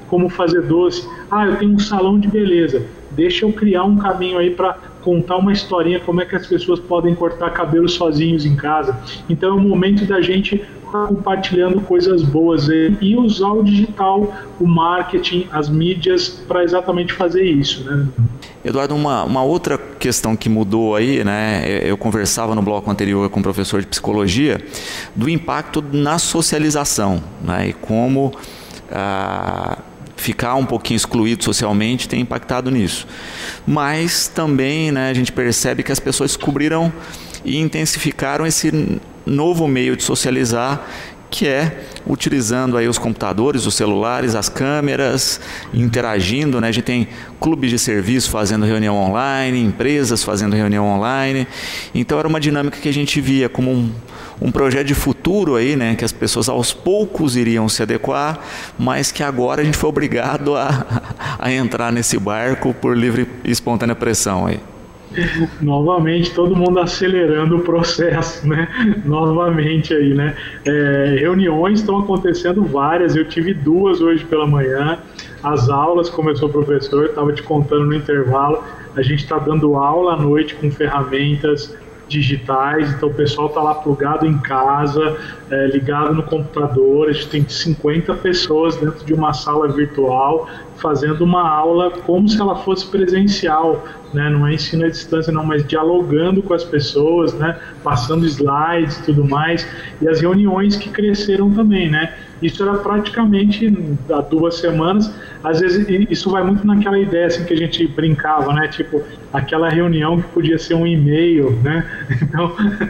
como fazer doce. Ah, eu tenho um salão de beleza, deixa eu criar um caminho aí para contar uma historinha, como é que as pessoas podem cortar cabelo sozinhos em casa. Então é o momento da gente estar compartilhando coisas boas aí, e usar o digital, o marketing, as mídias para exatamente fazer isso, né? Eduardo, uma, uma outra questão que mudou aí, né? Eu conversava no bloco anterior com o professor de psicologia do impacto na socialização, né? E como ah, ficar um pouquinho excluído socialmente tem impactado nisso. Mas também, né, a gente percebe que as pessoas descobriram e intensificaram esse novo meio de socializar, que é utilizando aí os computadores, os celulares, as câmeras, interagindo, né? A gente tem clubes de serviço fazendo reunião online, empresas fazendo reunião online. Então era uma dinâmica que a gente via como um, um projeto de futuro aí, né? Que as pessoas aos poucos iriam se adequar, mas que agora a gente foi obrigado a, a entrar nesse barco por livre e espontânea pressão aí. Novamente, todo mundo acelerando o processo, né? Novamente aí, né? É, reuniões estão acontecendo várias, eu tive duas hoje pela manhã. As aulas, começou o professor, estava te contando no intervalo, a gente está dando aula à noite com ferramentas digitais, então o pessoal está lá plugado em casa, é, ligado no computador. A gente tem cinquenta pessoas dentro de uma sala virtual fazendo uma aula como se ela fosse presencial, né? Não é ensino à distância não, mas dialogando com as pessoas, né? Passando slides e tudo mais, e as reuniões que cresceram também, né? Isso era praticamente há duas semanas. Às vezes isso vai muito naquela ideia assim que a gente brincava, né? Tipo, aquela reunião que podia ser um e-mail, né? Então,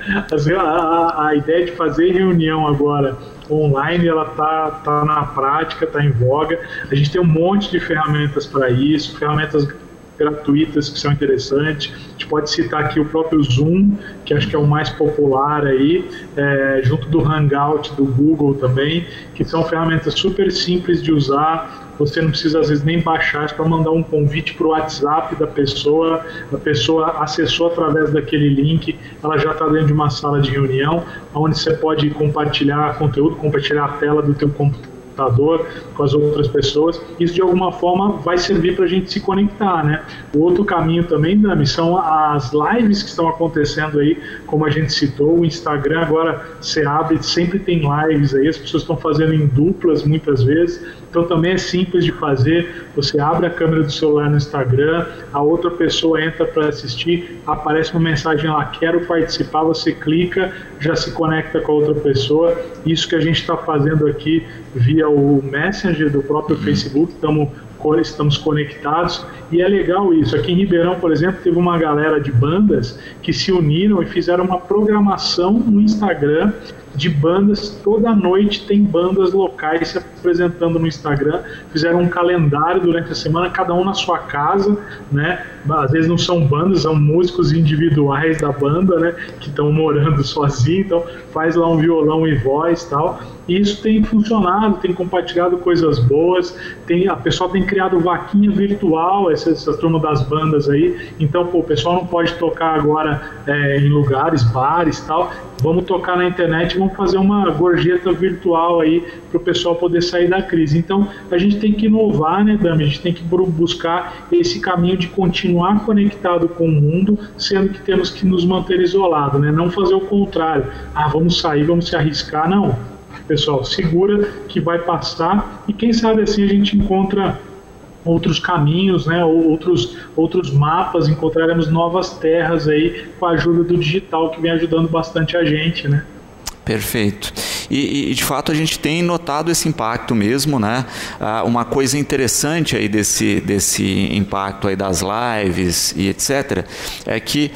a, a ideia de fazer reunião agora online, ela tá, tá na prática, tá em voga. A gente tem um monte de ferramentas para isso, ferramentas gratuitas que são interessantes. A gente pode citar aqui o próprio Zoom, que acho que é o mais popular aí, é, junto do Hangout do Google também, que são ferramentas super simples de usar. Você não precisa às vezes nem baixar, é para mandar um convite para o WhatsApp da pessoa, a pessoa acessou através daquele link, ela já está dentro de uma sala de reunião, onde você pode compartilhar conteúdo, compartilhar a tela do teu computador com as outras pessoas. Isso de alguma forma vai servir para a gente se conectar, né? O outro caminho também, Dami, são as lives que estão acontecendo aí, como a gente citou. O Instagram agora você abre, sempre tem lives aí, as pessoas estão fazendo em duplas muitas vezes, então também é simples de fazer. Você abre a câmera do celular no Instagram, a outra pessoa entra para assistir, aparece uma mensagem lá, quero participar, você clica, já se conecta com a outra pessoa. Isso que a gente está fazendo aqui via o Messenger do próprio Facebook, estamos, estamos conectados, e é legal isso. Aqui em Ribeirão, por exemplo, teve uma galera de bandas que se uniram e fizeram uma programação no Instagram de bandas. Toda noite tem bandas locais se apresentando no Instagram, fizeram um calendário durante a semana, cada um na sua casa, né? Às vezes não são bandas, são músicos individuais da banda, né? Que estão morando sozinhos, então faz lá um violão e voz e tal. E isso tem funcionado, tem compartilhado coisas boas, tem, a pessoa tem criado vaquinha virtual, essa, essa turma das bandas aí. Então, pô, o pessoal não pode tocar agora é, em lugares, bares e tal, vamos tocar na internet, vamos fazer uma gorjeta virtual aí para o pessoal poder sair da crise. Então, a gente tem que inovar, né, Dami? A gente tem que buscar esse caminho de continuar conectado com o mundo, sendo que temos que nos manter isolados, né? Não fazer o contrário. Ah, vamos sair, vamos se arriscar, não. Pessoal, segura que vai passar, e quem sabe assim a gente encontra outros caminhos, né, outros, outros mapas, encontraremos novas terras aí com a ajuda do digital, que vem ajudando bastante a gente, né? Perfeito. E, e de fato a gente tem notado esse impacto mesmo, né? Ah, uma coisa interessante aí desse, desse impacto aí das lives e etcétera é que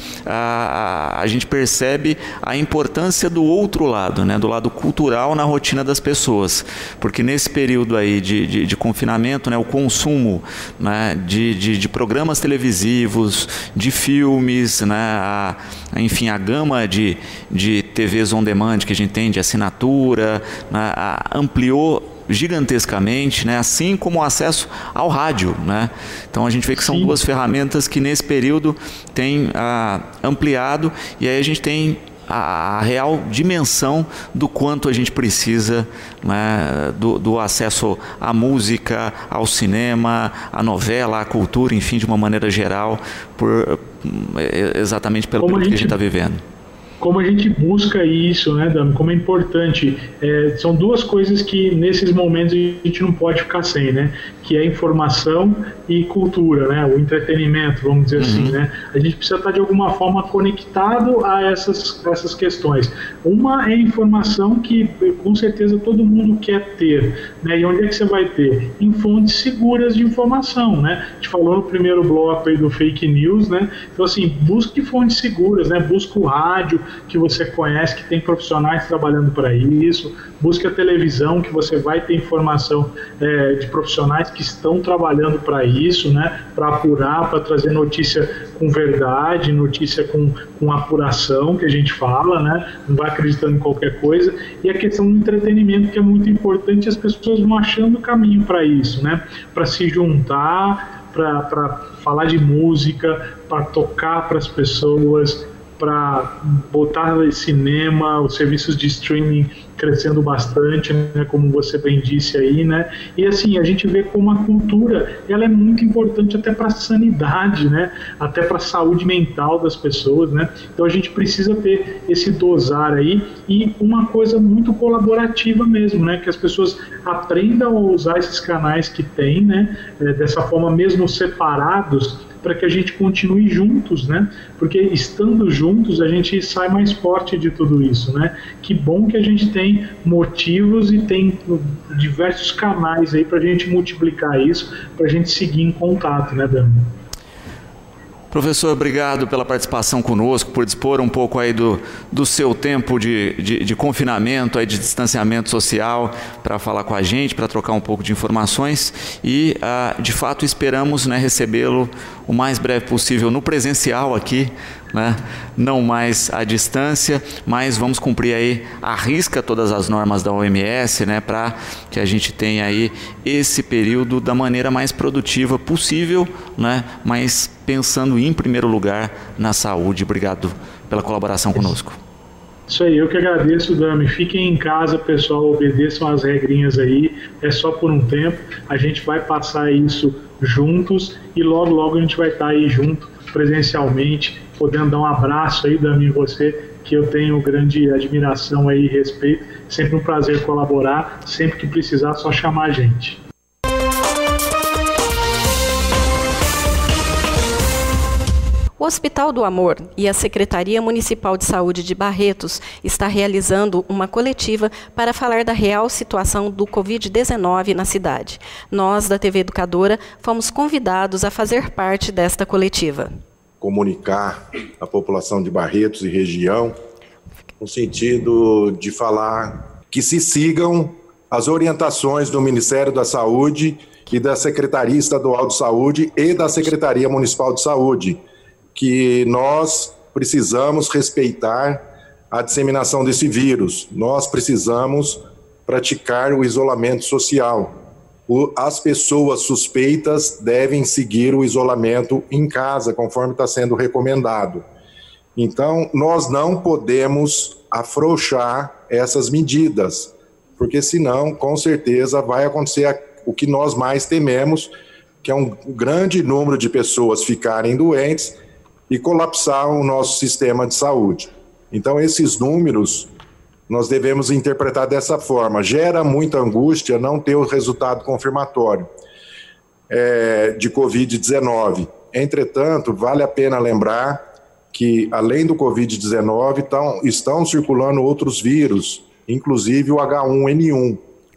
ah, a gente percebe a importância do outro lado, né? Do lado cultural na rotina das pessoas, porque nesse período aí de, de, de confinamento, né? O consumo, né? de, de, de programas televisivos, de filmes, né? A, enfim, a gama de, de T Vs on demand que a gente tem de assinatura, né, ampliou gigantescamente, né, assim como o acesso ao rádio, né? Então a gente vê que são Sim. duas ferramentas que nesse período têm ah, ampliado, e aí a gente tem a, a real dimensão do quanto a gente precisa, né, do, do acesso à música, ao cinema, à novela, à cultura, enfim, de uma maneira geral, por, exatamente pelo que a gente está vivendo. Como a gente busca isso, né, Dami? Como é importante. É, são duas coisas que nesses momentos a gente não pode ficar sem, né? Que é informação e cultura, né? O entretenimento, vamos dizer uhum. assim, né? A gente precisa estar de alguma forma conectado a essas, essas questões. Uma é informação que com certeza todo mundo quer ter, né? E onde é que você vai ter? Em fontes seguras de informação, né? A gente falou no primeiro bloco aí do fake news, né? Então assim, busque fontes seguras, né? Busca o rádio que você conhece, que tem profissionais trabalhando para isso, busque a televisão, que você vai ter informação é, de profissionais que estão trabalhando para isso, né, para apurar, para trazer notícia com verdade, notícia com, com apuração, que a gente fala, né, não vai acreditando em qualquer coisa, e a questão do entretenimento, que é muito importante, as pessoas vão achando caminho para isso, né, para se juntar, para falar de música, para tocar para as pessoas, para botar cinema, os serviços de streaming crescendo bastante, né, como você bem disse aí, né, e assim, a gente vê como a cultura, ela é muito importante até para a sanidade, né, até para a saúde mental das pessoas, né, então a gente precisa ter esse dosar aí, e uma coisa muito colaborativa mesmo, né, que as pessoas aprendam a usar esses canais que tem, né, dessa forma mesmo separados, para que a gente continue juntos, né? Porque estando juntos a gente sai mais forte de tudo isso, né? Que bom que a gente tem motivos e tem diversos canais aí para a gente multiplicar isso, para a gente seguir em contato, né, Dami? Professor, obrigado pela participação conosco, por dispor um pouco aí do, do seu tempo de, de, de confinamento, aí de distanciamento social, para falar com a gente, para trocar um pouco de informações e, ah, de fato, esperamos, né, recebê-lo o mais breve possível no presencial aqui, né? Não mais à distância, mas vamos cumprir aí à risca todas as normas da O M S, né, para que a gente tenha aí esse período da maneira mais produtiva possível, né, mas pensando em primeiro lugar na saúde. Obrigado pela colaboração conosco. Isso aí, eu que agradeço, Dami. Fiquem em casa, pessoal, obedeçam as regrinhas aí, é só por um tempo, a gente vai passar isso juntos e logo, logo a gente vai estar aí junto, presencialmente, podendo dar um abraço aí, Dami, em você, que eu tenho grande admiração aí e respeito, sempre um prazer colaborar, sempre que precisar, só chamar a gente. O Hospital do Amor e a Secretaria Municipal de Saúde de Barretos está realizando uma coletiva para falar da real situação do covid dezenove na cidade. Nós, da T V Educadora, fomos convidados a fazer parte desta coletiva. Comunicar a população de Barretos e região no sentido de falar que se sigam as orientações do Ministério da Saúde e da Secretaria Estadual de Saúde e da Secretaria Municipal de Saúde, que nós precisamos respeitar a disseminação desse vírus, nós precisamos praticar o isolamento social. O, as pessoas suspeitas devem seguir o isolamento em casa, conforme está sendo recomendado. Então, nós não podemos afrouxar essas medidas, porque senão, com certeza, vai acontecer o que nós mais tememos, que é um grande número de pessoas ficarem doentes e colapsar o nosso sistema de saúde. Então, esses números nós devemos interpretar dessa forma. Gera muita angústia não ter o resultado confirmatório é, de covid dezenove. Entretanto, vale a pena lembrar que, além do covid dezenove, tão, estão circulando outros vírus, inclusive o H um N um.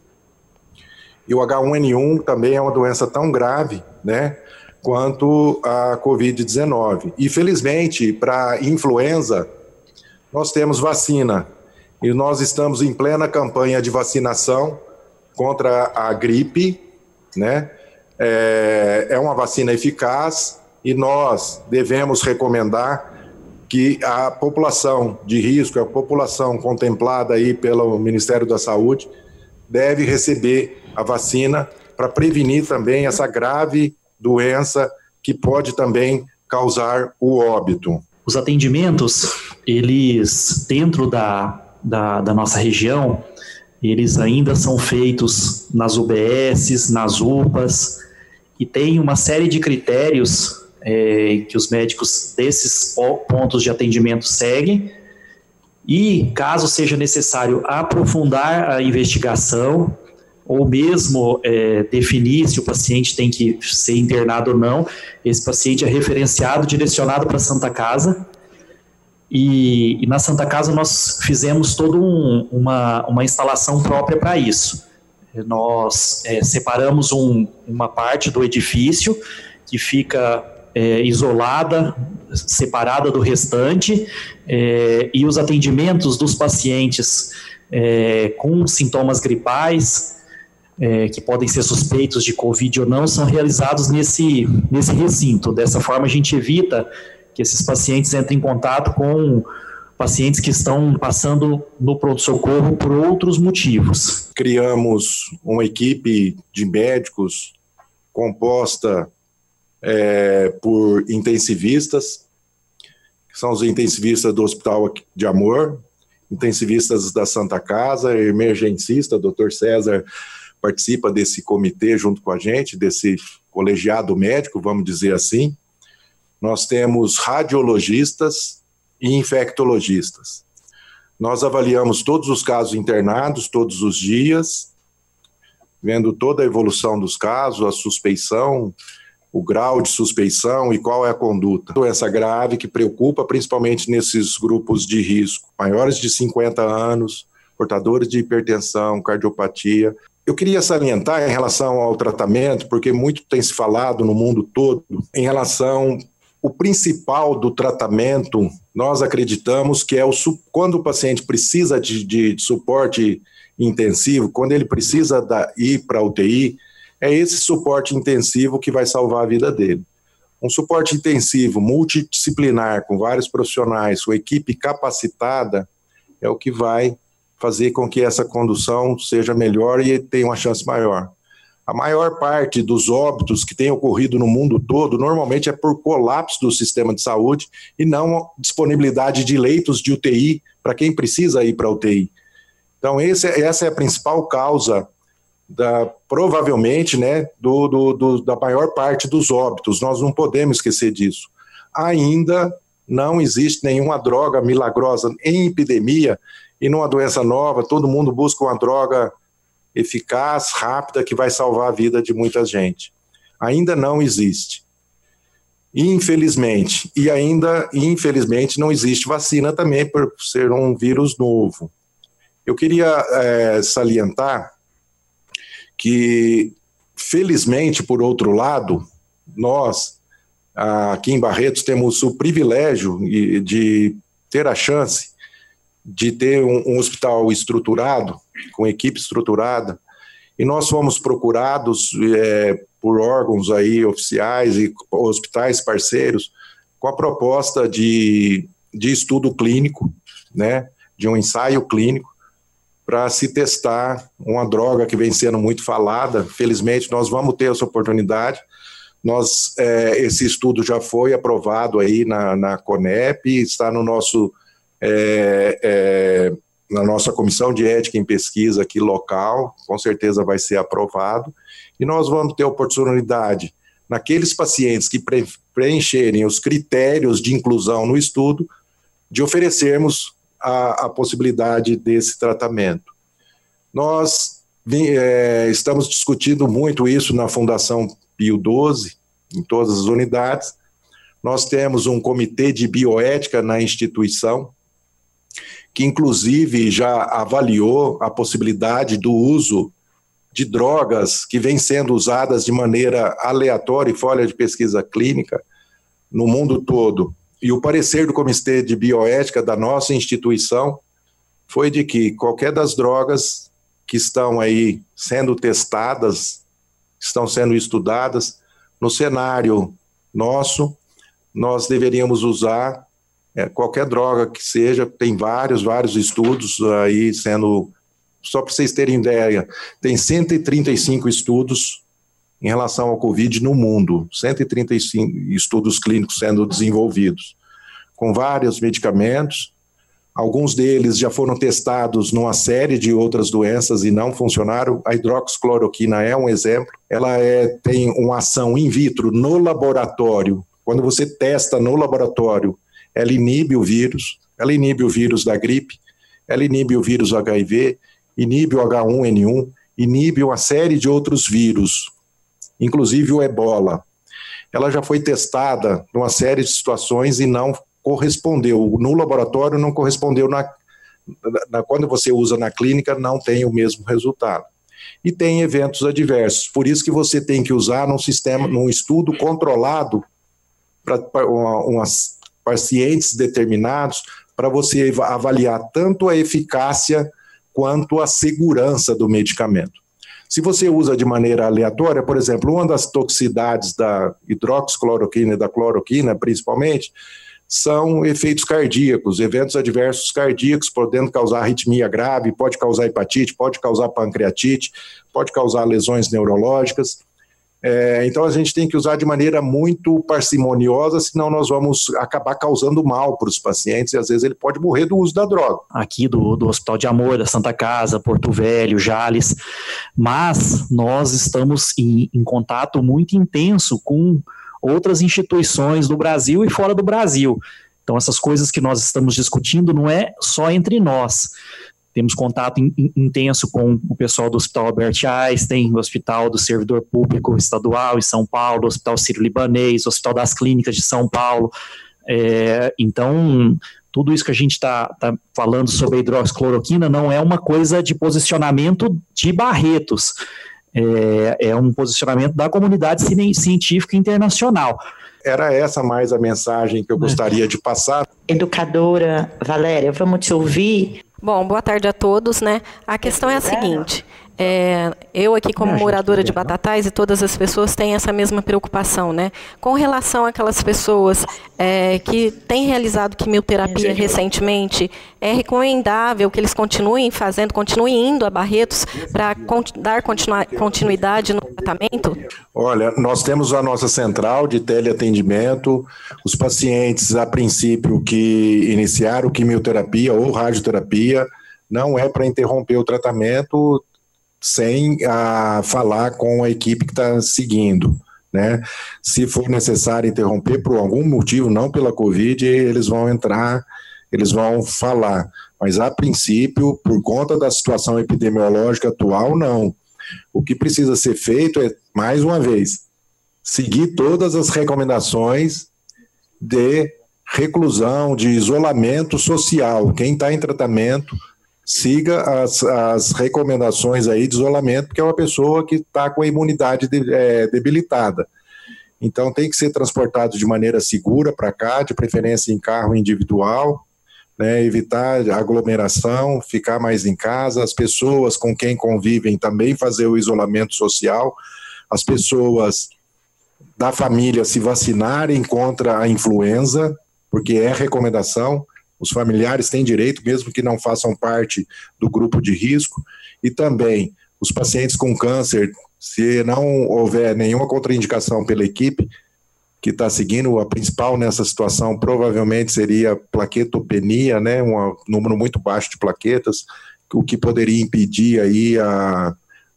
E o H um N um também é uma doença tão grave, né, quanto a covid dezenove. E, felizmente, para influenza, nós temos vacina. E nós estamos em plena campanha de vacinação contra a gripe, né? É, é uma vacina eficaz e nós devemos recomendar que a população de risco, a população contemplada aí pelo Ministério da Saúde, deve receber a vacina para prevenir também essa grave doença que pode também causar o óbito. Os atendimentos eles, dentro da, da, da nossa região, eles ainda são feitos nas U B S, nas U P As, e tem uma série de critérios é, que os médicos desses pontos de atendimento seguem, e caso seja necessário aprofundar a investigação, ou mesmo é, definir se o paciente tem que ser internado ou não, esse paciente é referenciado, direcionado para a Santa Casa, e, e na Santa Casa nós fizemos toda um, uma, uma instalação própria para isso. Nós é, separamos um, uma parte do edifício que fica é, isolada, separada do restante, é, e os atendimentos dos pacientes é, com sintomas gripais, É, que podem ser suspeitos de Covid ou não, são realizados nesse, nesse recinto. Dessa forma, a gente evita que esses pacientes entrem em contato com pacientes que estão passando no pronto-socorro por outros motivos. Criamos uma equipe de médicos composta é, por intensivistas, que são os intensivistas do Hospital de Amor, intensivistas da Santa Casa, emergencista, doutor César participa desse comitê junto com a gente, desse colegiado médico, vamos dizer assim. Nós temos radiologistas e infectologistas. Nós avaliamos todos os casos internados, todos os dias, vendo toda a evolução dos casos, a suspeição, o grau de suspeição e qual é a conduta. Doença grave que preocupa principalmente nesses grupos de risco, maiores de cinquenta anos, portadores de hipertensão, cardiopatia. Eu queria salientar em relação ao tratamento, porque muito tem se falado no mundo todo, em relação ao principal do tratamento, nós acreditamos que é o, quando o paciente precisa de, de suporte intensivo, quando ele precisa da, ir para a U T I, é esse suporte intensivo que vai salvar a vida dele. Um suporte intensivo, multidisciplinar, com vários profissionais, com equipe capacitada, é o que vai fazer com que essa condução seja melhor e tenha uma chance maior. A maior parte dos óbitos que tem ocorrido no mundo todo, normalmente é por colapso do sistema de saúde e não disponibilidade de leitos de U T I para quem precisa ir para a U T I. Então, esse, essa é a principal causa, da, provavelmente, né, do, do, do, da maior parte dos óbitos. Nós não podemos esquecer disso. Ainda não existe nenhuma droga milagrosa em epidemia. E numa doença nova, todo mundo busca uma droga eficaz, rápida, que vai salvar a vida de muita gente. Ainda não existe. Infelizmente. E ainda, infelizmente, não existe vacina também por ser um vírus novo. Eu queria é, salientar que, felizmente, por outro lado, nós, aqui em Barretos, temos o privilégio de ter a chance de ter um, um hospital estruturado, com equipe estruturada, e nós fomos procurados é, por órgãos aí oficiais e hospitais parceiros com a proposta de, de estudo clínico, né, de um ensaio clínico, para se testar uma droga que vem sendo muito falada. Felizmente, nós vamos ter essa oportunidade. Nós, é, esse estudo já foi aprovado aí na, na CONEP, está no nosso... É, é, na nossa comissão de ética em pesquisa aqui local, com certeza vai ser aprovado, e nós vamos ter oportunidade, naqueles pacientes que pre preencherem os critérios de inclusão no estudo, de oferecermos a, a possibilidade desse tratamento. Nós é, estamos discutindo muito isso na Fundação Pio doze, em todas as unidades. Nós temos um comitê de bioética na instituição, que inclusive já avaliou a possibilidade do uso de drogas que vêm sendo usadas de maneira aleatória e fora de pesquisa clínica no mundo todo. E o parecer do Comitê de Bioética da nossa instituição foi de que qualquer das drogas que estão aí sendo testadas, estão sendo estudadas, no cenário nosso, nós deveríamos usar É, qualquer droga que seja. Tem vários, vários estudos aí sendo, só para vocês terem ideia, tem cento e trinta e cinco estudos em relação ao Covid no mundo, cento e trinta e cinco estudos clínicos sendo desenvolvidos, com vários medicamentos, Alguns deles já foram testados numa série de outras doenças e não funcionaram. A hidroxicloroquina é um exemplo. Ela é, tem uma ação in vitro no laboratório. Quando você testa no laboratório, ela inibe o vírus, ela inibe o vírus da gripe, ela inibe o vírus H I V, inibe o H um N um, inibe uma série de outros vírus, inclusive o ebola. Ela já foi testada numa série de situações e não correspondeu. No laboratório não correspondeu, na, na, quando você usa na clínica não tem o mesmo resultado. E tem eventos adversos, por isso que você tem que usar num sistema, num estudo controlado para umas pacientes determinados, para você avaliar tanto a eficácia quanto a segurança do medicamento. Se você usa de maneira aleatória, por exemplo, uma das toxicidades da hidroxicloroquina e da cloroquina, principalmente, são efeitos cardíacos, eventos adversos cardíacos, podendo causar arritmia grave, pode causar hepatite, pode causar pancreatite, pode causar lesões neurológicas. É, então a gente tem que usar de maneira muito parcimoniosa, senão nós vamos acabar causando mal para os pacientes e às vezes ele pode morrer do uso da droga. Aqui do, do Hospital de Amor, da Santa Casa, Porto Velho, Jales, mas nós estamos em, em contato muito intenso com outras instituições do Brasil e fora do Brasil. Então essas coisas que nós estamos discutindo não é só entre nós. Temos contato in, in, intenso com o pessoal do Hospital Albert Einstein, o Hospital do Servidor Público Estadual em São Paulo, o Hospital Sírio-Libanês, o Hospital das Clínicas de São Paulo. É, então, tudo isso que a gente está tá falando sobre a hidroxicloroquina não é uma coisa de posicionamento de Barretos, é, é um posicionamento da comunidade científica internacional. Era essa mais a mensagem que eu gostaria de passar. Educadora Valéria, vamos te ouvir. Bom, boa tarde a todos, né? A questão é a seguinte, é, eu aqui como moradora de Batatais e todas as pessoas têm essa mesma preocupação, né? Com relação àquelas pessoas é, que têm realizado quimioterapia recentemente, é recomendável que eles continuem fazendo, continuem indo a Barretos para dar continua, continuidade no tratamento? Olha, nós temos a nossa central de teleatendimento, os pacientes, a princípio, que iniciaram quimioterapia ou radioterapia, não é para interromper o tratamento sem a, falar com a equipe que está seguindo, né? Se for necessário interromper por algum motivo, não pela Covid, eles vão entrar, eles vão falar. Mas, a princípio, por conta da situação epidemiológica atual, não. O que precisa ser feito é, mais uma vez, seguir todas as recomendações de reclusão, de isolamento social. Quem está em tratamento, siga as, as recomendações aí de isolamento, porque é uma pessoa que está com a imunidade de, é, debilitada. Então tem que ser transportado de maneira segura para cá, de preferência em carro individual, né, evitar aglomeração, ficar mais em casa, as pessoas com quem convivem também fazer o isolamento social, as pessoas da família se vacinarem contra a influenza, porque é recomendação, os familiares têm direito, mesmo que não façam parte do grupo de risco, e também os pacientes com câncer, se não houver nenhuma contraindicação pela equipe que está seguindo, a principal nessa situação provavelmente seria plaquetopenia, né, um número muito baixo de plaquetas, o que poderia impedir aí a,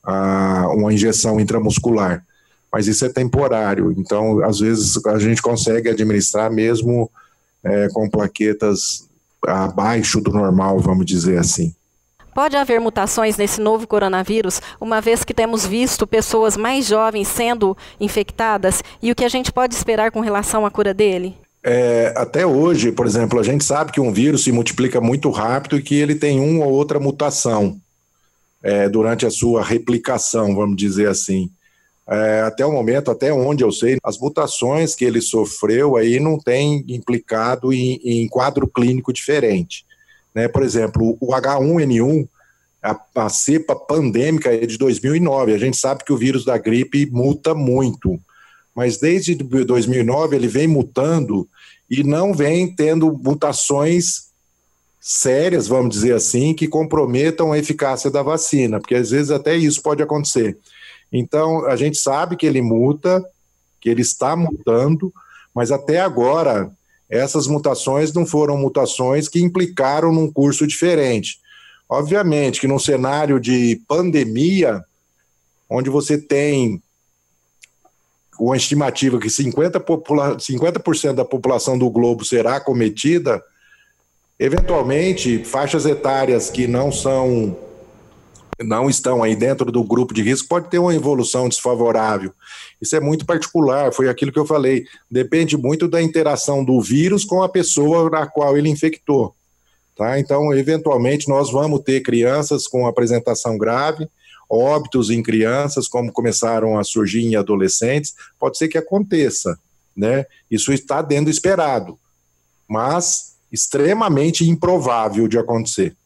a, uma injeção intramuscular. Mas isso é temporário, então às vezes a gente consegue administrar mesmo é, com plaquetas abaixo do normal, vamos dizer assim. Pode haver mutações nesse novo coronavírus, uma vez que temos visto pessoas mais jovens sendo infectadas, e o que a gente pode esperar com relação à cura dele? É, até hoje, por exemplo, a gente sabe que um vírus se multiplica muito rápido e que ele tem uma ou outra mutação é, durante a sua replicação, vamos dizer assim. É, até o momento, até onde eu sei, as mutações que ele sofreu aí não tem implicado em, em quadro clínico diferente. Né? Por exemplo, o H um N um, a, a cepa pandêmica é de dois mil e nove, a gente sabe que o vírus da gripe muta muito, mas desde dois mil e nove ele vem mutando e não vem tendo mutações sérias, vamos dizer assim, que comprometam a eficácia da vacina, porque às vezes até isso pode acontecer. Então, a gente sabe que ele muta, que ele está mutando, mas até agora essas mutações não foram mutações que implicaram num curso diferente. Obviamente que num cenário de pandemia, onde você tem uma estimativa que cinquenta por cento da população do globo será acometida, eventualmente, faixas etárias que não são, não estão aí dentro do grupo de risco, pode ter uma evolução desfavorável. Isso é muito particular, foi aquilo que eu falei, depende muito da interação do vírus com a pessoa na qual ele infectou. Tá? Então, eventualmente, nós vamos ter crianças com apresentação grave, óbitos em crianças, como começaram a surgir em adolescentes, pode ser que aconteça, né? Isso está dentro do esperado, mas extremamente improvável de acontecer.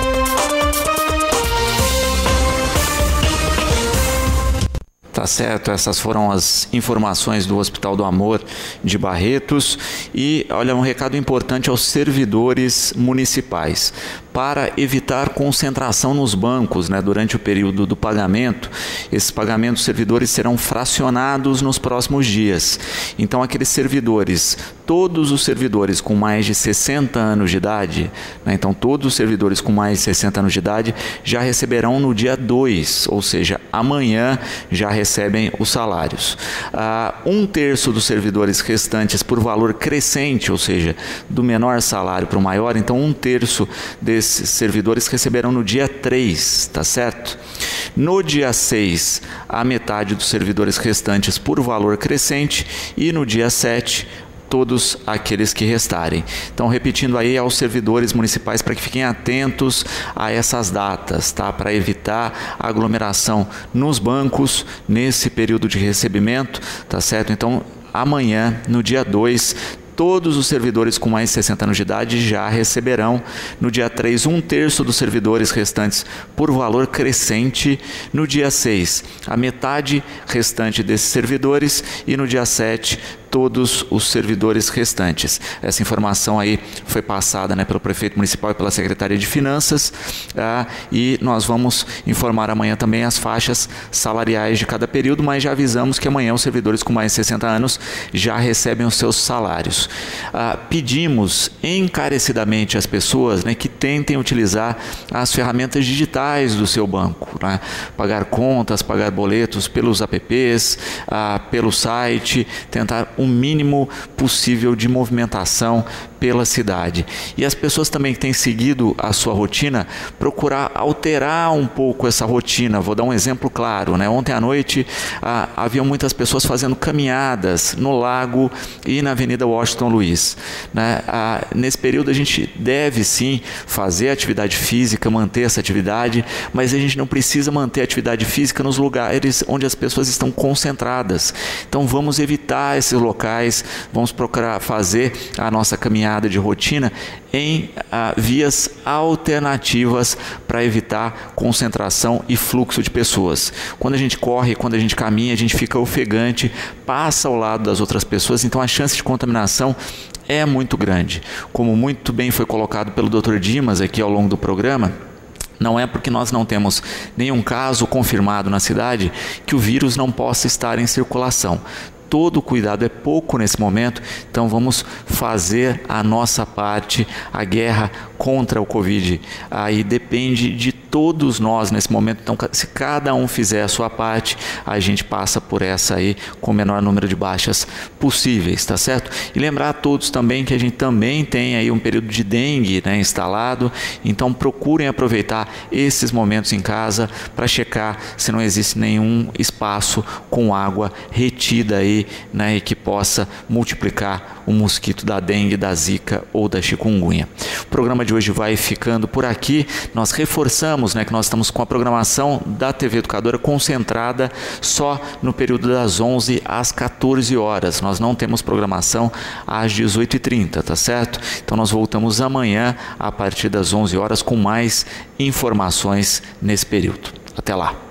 Tá certo, essas foram as informações do Hospital do Amor de Barretos. E olha, um recado importante aos servidores municipais. Para evitar concentração nos bancos, né, durante o período do pagamento, esses pagamentos dos servidores serão fracionados nos próximos dias. Então, aqueles servidores, todos os servidores com mais de sessenta anos de idade, né, então todos os servidores com mais de sessenta anos de idade já receberão no dia dois, ou seja, amanhã já recebem os salários. Ah, um terço dos servidores restantes por valor crescente, ou seja, do menor salário para o maior, então um terço desses servidores receberão no dia três, tá certo? No dia seis, a metade dos servidores restantes por valor crescente e no dia sete, todos aqueles que restarem. Então, repetindo aí aos servidores municipais para que fiquem atentos a essas datas, tá? Para evitar aglomeração nos bancos nesse período de recebimento, tá certo? Então, amanhã, no dia dois, todos os servidores com mais de sessenta anos de idade já receberão. No dia três, um terço dos servidores restantes por valor crescente. No dia seis, a metade restante desses servidores. E no dia sete, todos os servidores restantes. Essa informação aí foi passada, né, pelo prefeito municipal e pela Secretaria de Finanças, ah, e nós vamos informar amanhã também as faixas salariais de cada período, mas já avisamos que amanhã os servidores com mais de sessenta anos já recebem os seus salários. Ah, pedimos encarecidamente às pessoas, né, que tentem utilizar as ferramentas digitais do seu banco, né, pagar contas, pagar boletos pelos apps, ah, pelo site, tentar o mínimo possível de movimentação pela cidade. E as pessoas também que têm seguido a sua rotina, procurar alterar um pouco essa rotina. Vou dar um exemplo claro, né? Ontem à noite ah, havia muitas pessoas fazendo caminhadas no lago e na Avenida Washington Luiz, né? Ah, nesse período a gente deve sim fazer atividade física, manter essa atividade, mas a gente não precisa manter atividade física nos lugares onde as pessoas estão concentradas. Então vamos evitar esses locais, vamos procurar fazer a nossa caminhada de rotina em ah, vias alternativas para evitar concentração e fluxo de pessoas. Quando a gente corre, quando a gente caminha, a gente fica ofegante, passa ao lado das outras pessoas, então a chance de contaminação é muito grande. Como muito bem foi colocado pelo doutor Dimas aqui ao longo do programa, não é porque nós não temos nenhum caso confirmado na cidade que o vírus não possa estar em circulação. Todo cuidado é pouco nesse momento, então vamos fazer a nossa parte. A guerra contra o Covid aí depende de todos nós nesse momento, então se cada um fizer a sua parte, a gente passa por essa aí com o menor número de baixas possíveis, tá certo? E lembrar a todos também que a gente também tem aí um período de dengue, né, instalado, então procurem aproveitar esses momentos em casa para checar se não existe nenhum espaço com água retida aí, né, e que possa multiplicar o mosquito da dengue, da zika ou da chikungunya. O programa de hoje vai ficando por aqui. Nós reforçamos, né, que nós estamos com a programação da T V Educadora concentrada só no período das onze às quatorze horas. Nós não temos programação às dezoito e trinta, tá certo? Então nós voltamos amanhã a partir das onze horas com mais informações nesse período. Até lá.